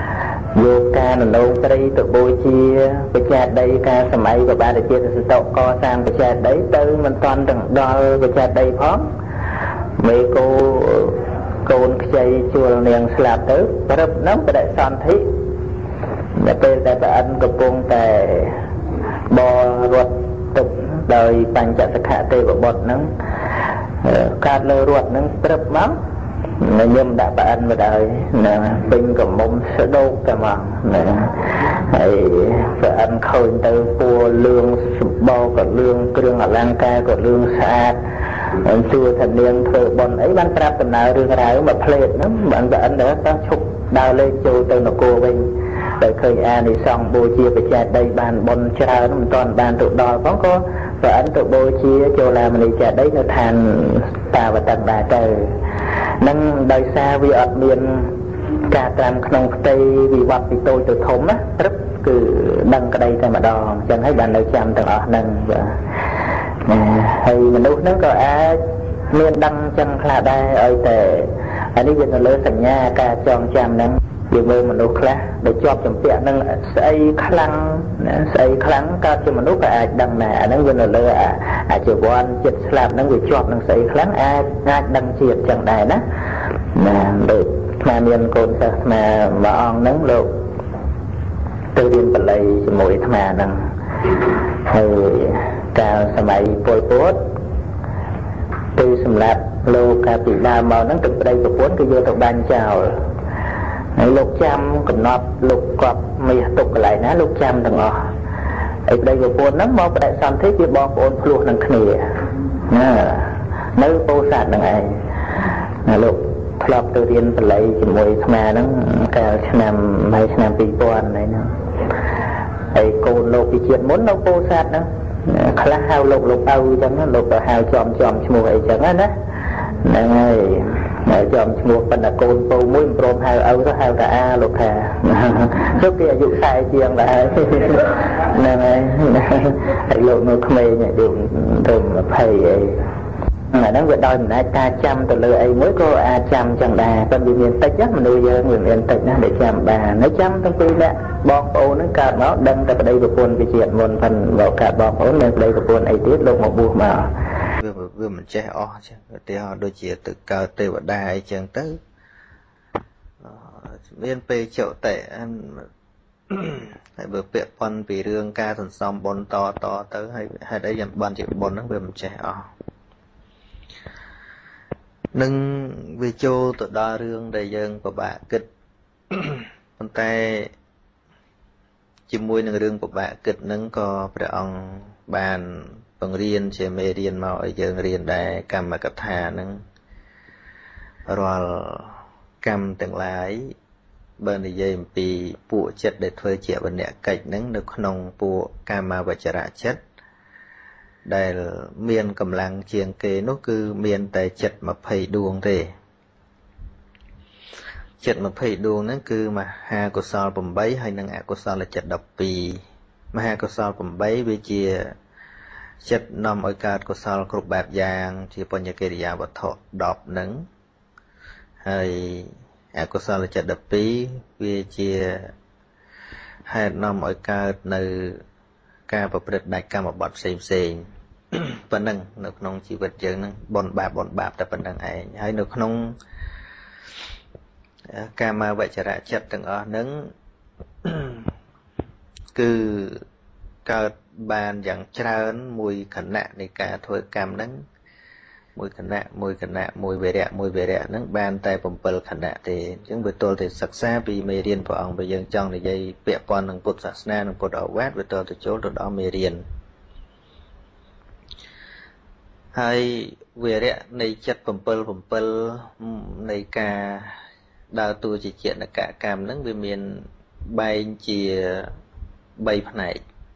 យកការននោត្រីទៅបូជាបច្ចេកដីការសម័យក៏បានជាសតកសាងបច្ចេកដីទៅមិនតាន់ទាំងដល់បច្ចេកដីផងមេគោកូនខ្ចីជួលនាងស្លាប់ទៅព្រឹបហ្នឹងបដិសន្ធិនៅពេលដែលព្រះអិនកំពុងតែបរត់ទឹកដោយបញ្ចសខៈទេវបុត្រហ្នឹងកើតលើរត់ហ្នឹងព្រឹបមកញឹមដាក់ប្រអិនមកហើយណាពេញកមុំស្ដោកតែមកណាហើយប្រអិនឃើញទៅពណ៌លឿងសម្បោក៏លឿងគ្រឿងអលង្ការក៏លឿងស្អាតហើយសួរថានាងធ្វើបុណ្យអីបានប្រាប់ដំណើររឿងរ៉ាវមកផ្លេតហ្នឹងបានប្រអិនទៅឈប់ដើរលេងចូលទៅនគរវិញតែឃើញអានិសង្ឃបូជាបច្ចេកដីបានបុណ្យច្រើនមិនទាន់បានទៅដល់ផងក៏ប្រអិនទៅបូជាចូលឡាមនីចេតិយនៅឋានតាវតិកដែរទៅនឹងដោយសារវាអត់មានការត្រាំក្នុងផ្ទៃវិវត្តពីតូចទៅធំណាព្រឹបគឺដឹងក្តីតែម្ដងអញ្ចឹងហើយបាននៅចាំទាំងអស់ហ្នឹងបាទហើយមនុស្សហ្នឹងក៏អាចមានដឹងអញ្ចឹងខ្លះដែរឲ្យតែអានេះវានៅលើសញ្ញាការចងចាំហ្នឹងយើងមើលមនុស្សខ្លះដែលជាប់ចម្ពាក់នឹងស្អីខ្លាំងណាស្អីខ្លាំងកើតជាមនុស្សក៏អាចដឹងដែរអាហ្នឹងវានៅលើអាជីវ័នចិត្តស្លាប់ហ្នឹងវាជាប់នឹងស្អីខ្លាំងអាចអាចដឹងជាតិចឹងដែរណាណាដូចស្មាមានកូនសិស្សស្មាមួយអង្គហ្នឹងលោកទៅរៀនបល័យជាមួយអាត្មាហ្នឹងហើយកាលសម័យពលពតគឺសម្រាប់លោកកាលពីដើមមកហ្នឹងទឹកប្តីប្រពន្ធគឺយកទៅបាញ់ចោលហើយលោកចាំកំណត់លោកគាត់មាសទុកកន្លែងណាលោកចាំទាំងអស់ហើយប្តីប្រពន្ធហ្នឹងមកបដិសន្ធិជាបងប្អូនភ្លោះនឹងគ្នាណានៅពោធិ៍សាត់ហ្នឹងឯងណាលោកធ្លាប់ទៅរៀនបល័យជាមួយអាត្មាហ្នឹងកាលឆ្នាំហើយឆ្នាំពីរពាន់ហ្នឹងហើយកូនលោកពីជាតិមុននៅពោធិ៍សាត់ហ្នឹងខ្លះហៅលោកលោកឪអញ្ចឹងលោកក៏ហៅចំចំឈ្មោះអីចឹងណាហ្នឹងហើយហើយចំឈ្មោះប៉ុន្តែកូនពៅមួយមិនព្រមហៅឪទៅហៅតាអាលោកថាជុំគេអាយុខ្សែជាងដែរហ្នឹងហើយហើយលោកនៅក្មេងអាយុទៅยี่สิบអីអាហ្នឹងវាដោយអំណាចការចាំទៅលើអីមួយក៏អាចចាំចឹងដែរប៉ុន្តែវាមានតិចណាមនុស្សយើងវាមានតិចណាដែលចាំបានហើយចាំទាំងពីរអ្នកបងប្អូនហ្នឹងកើតមកដឹងតែប្តីប្រពន្ធពីជាតិមុនផងមកកើតបងប្អូនមានប្តីប្រពន្ធអីទៀតលោកមកបួសមកវាវាមិនចេះអស់ចឹងឧទាហរណ៍ដូចជាទៅកើតទេវតាអីចឹងទៅមានពេលចុតិហើយបើពាក់ព័ន្ធពីរឿងការសន្សំបុណ្យតតទៅហើយហេតុអីយ៉ាងបានជាបុណ្យហ្នឹងវាមិនចេះអស់នឹងវាចូលទៅដល់រឿងដែលយើងពិបាកគិតប៉ុន្តែជាមួយនឹងរឿងពិបាកគិតហ្នឹងក៏ព្រះអង្គបានបង្រៀនជាមេរៀនមកឲ្យយើងរៀនដែរកម្មកថាហ្នឹងរាល់កម្មទាំងឡាយបើនិយាយអំពីពួកចិត្តដែលធ្វើជាវនកិច្ចហ្នឹងនៅក្នុងពួកកាមវចរៈចិត្តដែលមានកម្លាំងជាងគេនោះគឺមានតែចិត្តยี่สิบដួងទេចិត្តยี่สิบដួងហ្នឹងគឺមហាកុសលแปดហើយនិងអកុសលចិត្តสิบสองមហាកុសលแปดវាជាចិត្តនាំឲ្យកើតកុសលគ្រប់បែបយ៉ាងជាបញ្ញកិរិយាវត្ថុដប់ហ្នឹងហើយអកុសលចិត្តสิบสองវាជាហេតុនាំឲ្យកើតនៅការប្រព្រឹត្តដាច់កម្មបត្តិផ្សេងផ្សេងប៉ុណ្ណឹងនៅក្នុងជីវិតយើងហ្នឹងបុណ្យបាបបុណ្យបាបតែប៉ុណ្្នឹងឯងហើយនៅក្នុងកាមវចរៈចិត្តទាំងអស់ហ្នឹងគឺកើតបានយ៉ាងច្រើនមួយខណៈនៃការធ្វើកម្មហ្នឹងមួយខណៈមួយខណៈមួយវេរៈមួយវេរៈហ្នឹងបានតែbảyខណៈទេអញ្ចឹងវាទល់តែសិក្សាពីមេរៀនព្រះអង្គបើយើងចង់និយាយពាក់ព័ន្ធនឹងពុទ្ធសាសនានិងពុទ្ធឱវាទវាទល់តែចូលទៅដល់មេរៀនហើយវេរៈនៃចិត្តbảy bảyនៃការដើរតួជាចេតនកកម្មហ្នឹងវាមានបែងជាបីផ្នែក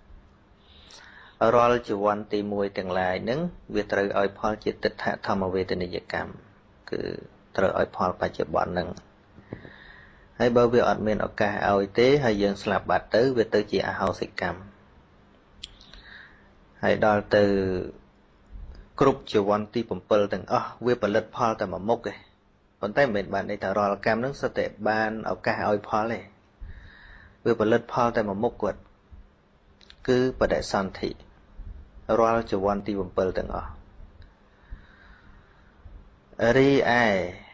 រាល់ជីវ័នទីមួយទាំងឡាយហ្នឹងវាត្រូវឲ្យផលជាទិដ្ឋធម្មវេទនីយកម្មគឺត្រូវឲ្យផលបច្ចុប្បន្នហ្នឹងហើយបើវាអត់មានឱកាសឲ្យទេហើយយើងស្លាប់បាត់ទៅវាទៅជាអហោសិកម្មហើយដល់ទៅគ្រប់ជីវ័នទីbảyទាំងអស់វាផលិតផលតែមួយមុខទេប៉ុន្តែមិនមែនបានន័យថារាល់កម្មហ្នឹងសុទ្ធតែបានឱកាសឲ្យផលទេវាផលិតផលតែមួយមុខគាត់គឺបដិសន្ធិរាល់ជីវ័នទីbảyទាំងអស់រីឯ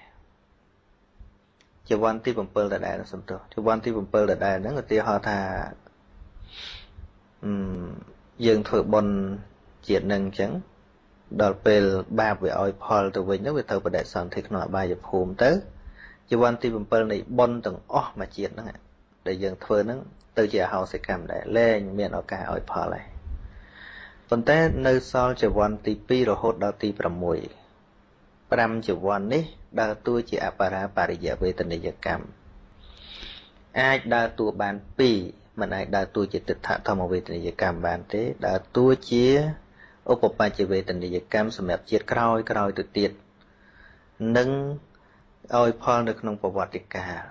ជីវ័នទីbảyដដែលសំទោសជីវ័នទីbảyដដែលហ្នឹងឧទាហរណ៍ថាអឺយើងធ្វើបុណ្យជាតិនឹងអញ្ចឹងដល់ពេលបាបវាឲ្យផលទៅវិញទៅវាទៅបដិសន្ធិក្នុងអបាយភូមិទៅជីវ័នទីbảyនៃបុណ្យទាំងអស់មួយជាតិហ្នឹងដែលយើងធ្វើហ្នឹងទៅជាអហោសិកម្មដែរលែងមានឱកាសឲ្យផលហើយប៉ុន្តែនៅសល់ជីវ័នទីពីររហូតដល់ទីប្រាំមួយប្រាំជីវ័ននេះដើរតួជាអបរាបរិយវេទនីយកម្មអាចដើរតួបានពីរមិនអាចដើរតួជាទិដ្ឋធម្មវេទនីយកម្មបានទេដើរតួជាឧបបច្ចវេទនីយកម្មសម្រាប់ជាតិក្រោយក្រោយទៅទៀតនឹងឲ្យផលនៅក្នុងប្រវត្តិកាល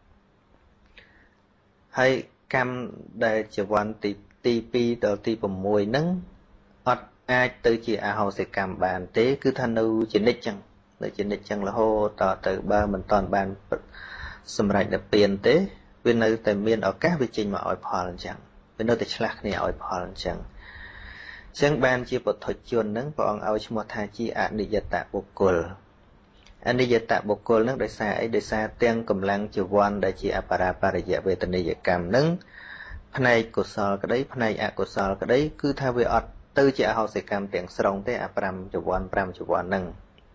ហើយកម្មដែលជីវ័នទីទីពីរដល់ទីប្រាំមួយហ្នឹងអត់អាចទៅជាអហោសិកម្មបានទេគឺថានៅជានិច្ចចឹងនៅជានិច្ចចឹងរហូតតទៅបើមិនតាន់បានសម្រេចដល់ពៀនទេវានៅតែមានឱកាសវាចេញមកឲ្យផលអញ្ចឹងវានៅតែឆ្លាស់គ្នាឲ្យផលអញ្ចឹងអញ្ចឹងបានជាពុទ្ធជនហ្នឹងព្រះអង្គឲ្យឈ្មោះថាជាអនិយតបុគ្គលអនិយតបុគ្គលហ្នឹងដោយសារអីដោយសារទាំងកម្លាំងជីវ័នដែលជាអបរាបរិយវេទនីយកម្មហ្នឹងផ្នែកកុសលក្តីផ្នែកអកុសលក្តីគឺថាវាអត់ទៅជាអហោសិកម្មទាំងស្រុងទេអាប្រាំជីវ័នប្រាំជីវ័នហ្នឹង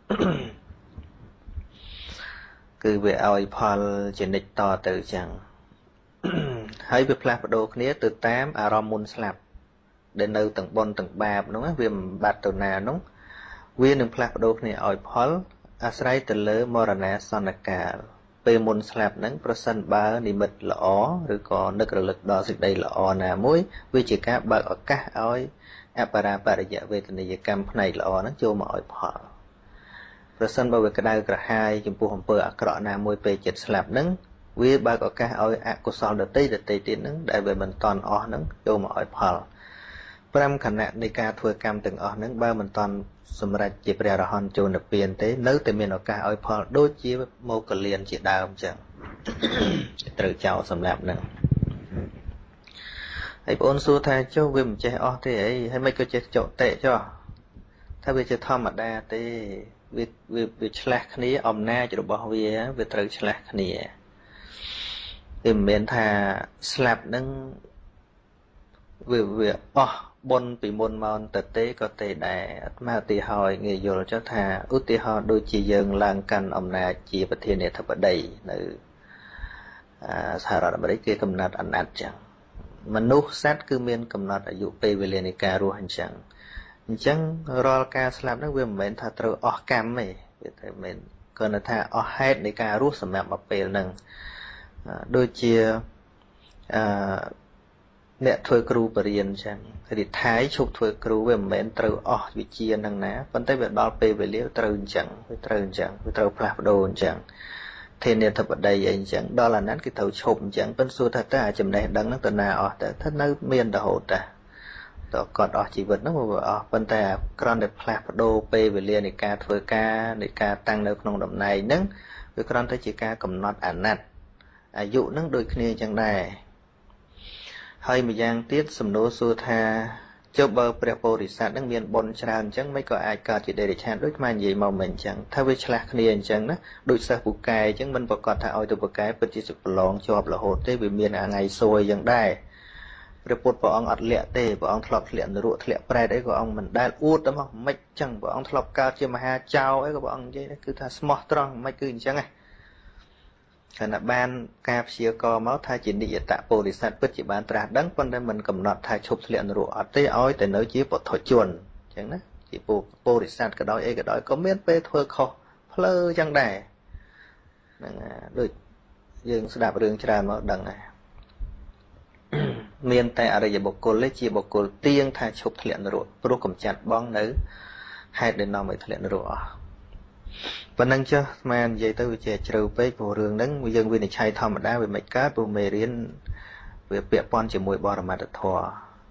គឺវាឲ្យផលជានិច្ចតទៅចឹងហើយវាផ្លាស់ប្ដូរគ្នាទៅតាមអារម្មណ៍មុនស្លាប់ដែលនៅទាំងបុណ្យទាំងបាបហ្នឹងវាមិនបាត់ទៅណាហ្នឹងវានឹងផ្លាស់ប្ដូរគ្នាឲ្យផលអាស្រ័យទៅលើមរណាសន្នកាលពេលមុនស្លាប់ហ្នឹងប្រសិនបើនិមិត្តល្អឬក៏នឹករលឹកដល់សេចក្តីល្អណាមួយវាជាការបើកឱកាសឲ្យអបរាបរិយវេទនីយកម្មផ្នែកល្អហ្នឹងចូលមកឲ្យផលប្រសិនបើវាក្តៅក្រហាយចំពោះអំពើអាក្រក់ណាមួយពេលចិត្តស្លាប់ហ្នឹងវាបើកឱកាសឲ្យអកុសលដតីដតីទៀតហ្នឹងដែលវាមិនតន់អស់ហ្នឹងចូលមកឲ្យផលប្រាំខណៈនៃការធ្វើកម្មទាំងអស់ហ្នឹងបើមិនតន់សម្រេចជាព្រះអរហន្តចូលនិព្វានទេនៅតែមានឱកាសឲ្យផលដូចជាមកលៀនជាដើមអញ្ចឹងត្រូវចោលសម្រាប់ហ្នឹងហើយបងអូនសួរថាចុះវាមិនចេះអស់ទេអីហើយមិនក៏ចេះចុតិចុះថាវាជាធម្មតាទេវាវាវាឆ្លាស់គ្នាអំណាចរបស់វាវាត្រូវឆ្លាស់គ្នាវាមិនមែនថាស្លាប់ហ្នឹងវាវាអស់បុណ្យពីមុនមកទៅទេក៏ទេដែរអាត្មាឧទាហរណ៍ងាយយល់ចុះថាឧទាហរណ៍ដូចជាយើងឡើងកាន់អំណាចជាប្រធានាធិបតីនៅសហរដ្ឋអាមេរិកគេកំណត់អាណត្តិចឹងមនុស្សសត្វគឺមានកំណត់អាយុពេលវេលានៃការរស់អញ្ចឹងអញ្ចឹងរាល់ការស្លាប់ហ្នឹងវាមិនមែនថាត្រូវអស់កម្មទេវាតែមិនគ្រាន់តែថាអស់ហេតុនៃការរស់សម្រាប់មកពេលហ្នឹងដូចជាអឺអ្នកធ្វើគ្រូបរិញ្ញាអញ្ចឹងរីថៃឈប់ធ្វើគ្រូវាមិនមែនត្រូវអស់វិជ្ជាហ្នឹងណាប៉ុន្តែវាដល់ពេលវេលាត្រូវអញ្ចឹងវាត្រូវអញ្ចឹងវាត្រូវផ្លាស់ប្ដូរអញ្ចឹងធានាធិបតីអីអញ្ចឹងដល់អាนั้นគេត្រូវឈប់អញ្ចឹងប៉ុន្តែសួរថាតើចំណេះដឹងហ្នឹងទៅណាអស់តើថានៅមានរហូតតាតើគាត់អស់ជីវិតហ្នឹងវាអស់ប៉ុន្តែគ្រាន់តែផ្លាស់ប្ដូរពេលវេលានៃការធ្វើការនៃការតាំងនៅក្នុងតំណែងហ្នឹងវាគ្រាន់តែជាការកំណត់អាណត្តិអាយុហ្នឹងដូចគ្នាអញ្ចឹងដែរហើយម្យ៉ាងទៀតសំណួរសួរថាចុះបើព្រះពោធិសត្វហ្នឹងមានបុណ្យច្រើនអញ្ចឹងមិនក៏អាចកើតជាដេរឆានដូចខ្មែរនិយាយមកមិនអញ្ចឹងថាវាឆ្លាស់គ្នាអញ្ចឹងណាដូចសិស្សពូកែអញ្ចឹងមិនប្រកាសថាឲ្យទៅពូកែពិតជាប្រឡងជាប់រហូតទេវាមានថ្ងៃសួយអញ្ចឹងដែរព្រះពុទ្ធព្រះអង្គអត់លាក់ទេព្រះអង្គធ្លាប់ធ្លាក់នរកធ្លាក់ប្រែតអីក៏អង្គមិនដែលអួតទៅមកមិនអញ្ចឹងព្រះអង្គធ្លាប់កើតជាមហាចៅអីក៏ព្រះអង្គនិយាយគឺថាស្មោះត្រង់មិនគឺអញ្ចឹងណាខណៈបានការព្យាករមកថាជានិយតពោធិសត្វពិតជាបានត្រាស់ដឹងប៉ុន្តែមិនកំណត់ថាឈប់ធ្លាក់នរកអត់ទេឲ្យតែនៅជាពុទ្ធជនអញ្ចឹងណាជាពោធិសត្វក៏ដោយអីក៏ដោយក៏មានពេលធ្វើខុសផ្លូវអញ្ចឹងដែរហ្នឹងដូចយើងស្ដាប់រឿងច្រើនមកដឹងដែរមានតែអរិយបុគ្គលទេជាបុគ្គលទៀងថាឈប់ធ្លាក់នរកព្រោះកំចាត់បងនៅហេតុដែលនាំឲ្យធ្លាក់នរកអស់ប៉ុណ្ណឹងចុះស្មាននិយាយទៅវាជាជ្រៅពេកព្រោះរឿងហ្នឹងយើងវិនិច្ឆ័យធម្មតាវាមិនកើតព្រោះមេរៀនវាពាក់ព័ន្ធជាមួយបរមត្ថធម៌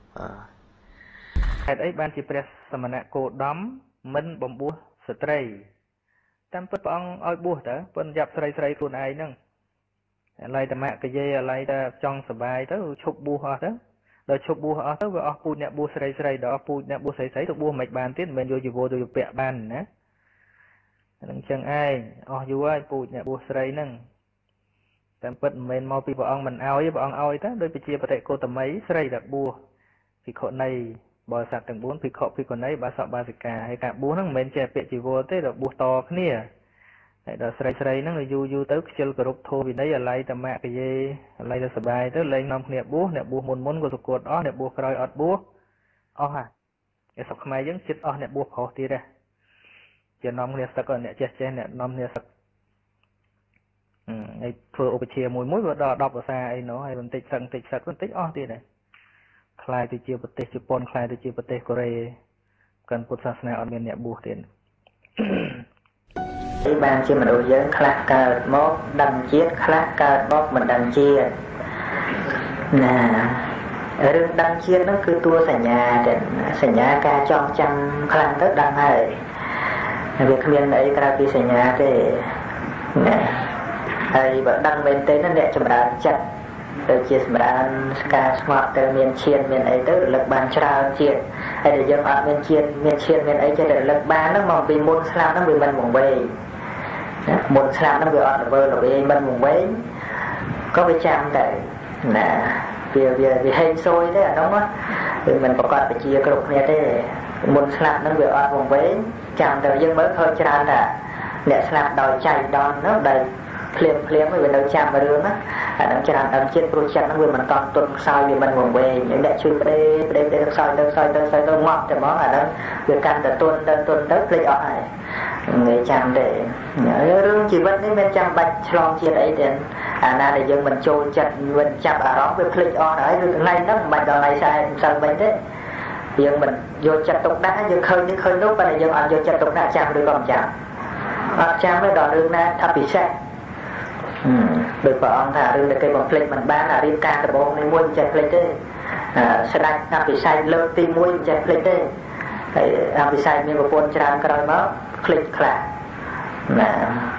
ហេតុអីបានជាព្រះសមណគោតមមិនបំបួសស្ត្រីតាមពិតព្រះអង្គឲ្យបួសតើប៉ុន្តែយ៉ាប់ស្រីស្រីខ្លួនឯងហ្នឹងឡៃតមកយាយឡៃតចង់សបាយទៅឈប់បួសអស់ទៅដល់ឈប់បួសអស់ទៅវាអស់ពូជអ្នកបួសស្រីស្រីដល់អស់ពូជអ្នកបួសស្រីស្រីទៅបួសមិនបានទៀតមិនមែនយកជីវរទៅពាក់បានណាហ្នឹងចឹងឯងអស់យូរហើយពូជអ្នកបួសស្រីហ្នឹងតាមពិតមិនមែនមកពីព្រះអង្គមិនអោយព្រះអង្គអោយទៅដោយជាបតិកោតមីស្រីតែបួសភិក្ខុនីបរិស័ទទាំងបួនភិក្ខុភិក្ខុនីបាសកបាសិកាហើយការបួសហ្នឹងមិនមែនចេះពាក់ជីវរទេដល់បួសតគ្នាហើយដល់ស្រីស្រីហ្នឹងយូរយូរទៅខ្ជិលគោរពធម៌វិន័យអាឡ័យតមកយាយអាឡ័យទៅសបាយទៅលែងនាំគ្នាបួសអ្នកបួសមុនមុនក៏សគត់អស់អ្នកបួសក្រោយអត់បួសអស់ហើយឯស្រុកខ្មែរយើងចិត្តអស់អ្នកបួសប្រុសទៀតដែរជានាំគ្នាសឹកអ្នកចេះចេះអ្នកនាំគ្នាសឹកហើយធ្វើឧបជាមួយមួយវាដល់ដប់ភាសាអីនោះហើយបន្តិចសឹកបន្តិចសឹកបន្តិចអស់ទៀតដែរខ្លាយទៅជាប្រទេសជប៉ុនខ្លាយទៅជាប្រទេសកូរ៉េកាន់ពុទ្ធសាសនាអត់មានអ្នកបួសទៀតបានជាមនុស្សយើងខ្លះកើតមកដឹងជាតិខ្លះកើតមកមិនដឹងជាតិណារឿងដឹងជាតិនោះគឺតួសញ្ញាទេសញ្ញាការចងចាំខ្លាំងទៅដឹងហើយវាគ្មានអីក្រៅពីសញ្ញាទេណាហើយបើដឹងមែនទេអ្នកចម្រើនចិត្តទៅជាសម្រាប់ស្ការស្មត់ទៅមានឈានមានអីទៅរលឹកបានច្រើនជាតិហើយតែយើងអត់មានជាតិមានឈានមានអីចេះតែរលឹកបានហ្នឹងមកពីមុនស្លាប់ហ្នឹងវាមិនមកវិញមុនស្លាប់ហ្នឹងវាអត់ល្វើល្វីមិនមកវិញក៏វាចាំដែរណាវាវាវាហេងសួយទេអានោះវាមិនប្រកបវិជាគ្រប់គ្នាទេមុនស្លាប់ហ្នឹងវាអត់មកវិញចាំតែយើងមើលឃើញច្រើនតែអ្នកស្លាប់ដោយចៃដន្យនោះដែលភ្លាមភ្លាមវានៅចាំរឿងណាអានឹងច្រើនដល់ជាតិព្រោះចិត្តហ្នឹងវាមិនតន់ទុនខ្សោយវាមិនមកវិញអ្នកជួយប្រេប្រេប្រេខ្សោយទៅខ្សោយទៅខ្សោយទៅមកតែមកអាហ្នឹងវាកាន់តែទុនទៅទុនទៅភ្លេចអស់ហើយងាយចាំទេរឿងជីវិតនេះមិនចាំបាច់ឆ្លងជាតិអីទេអាណាដែលយើងមិនចូលចិត្តមិនចាប់អារម្មណ៍វាភ្លេចអស់ហើយឬកន្លែងហ្នឹងមិនបាច់ដល់ថ្ងៃស្អែកម្សិលមិញទេយើងមិនយកចិត្តទុកដាក់យើងឃើញនេះឃើញនោះប៉ុន្តែយើងអត់យកចិត្តទុកដាក់ចាំឬក៏មិនចាំអត់ចាំទេដល់រឿងណាថាពិសេសដោយព្រះអង្គថារឿងដែលគេបំភ្លេចមិនបានអារៀបការដំបូងនេះមួយមិនចេះភ្លេចទេស្ដេចអភិសេកលើកទីមួយមិនចេះភ្លេចទេហើយអភិសេកមានប្រពន្ធច្រើនក្រោយមកភ្លេចខ្លះណា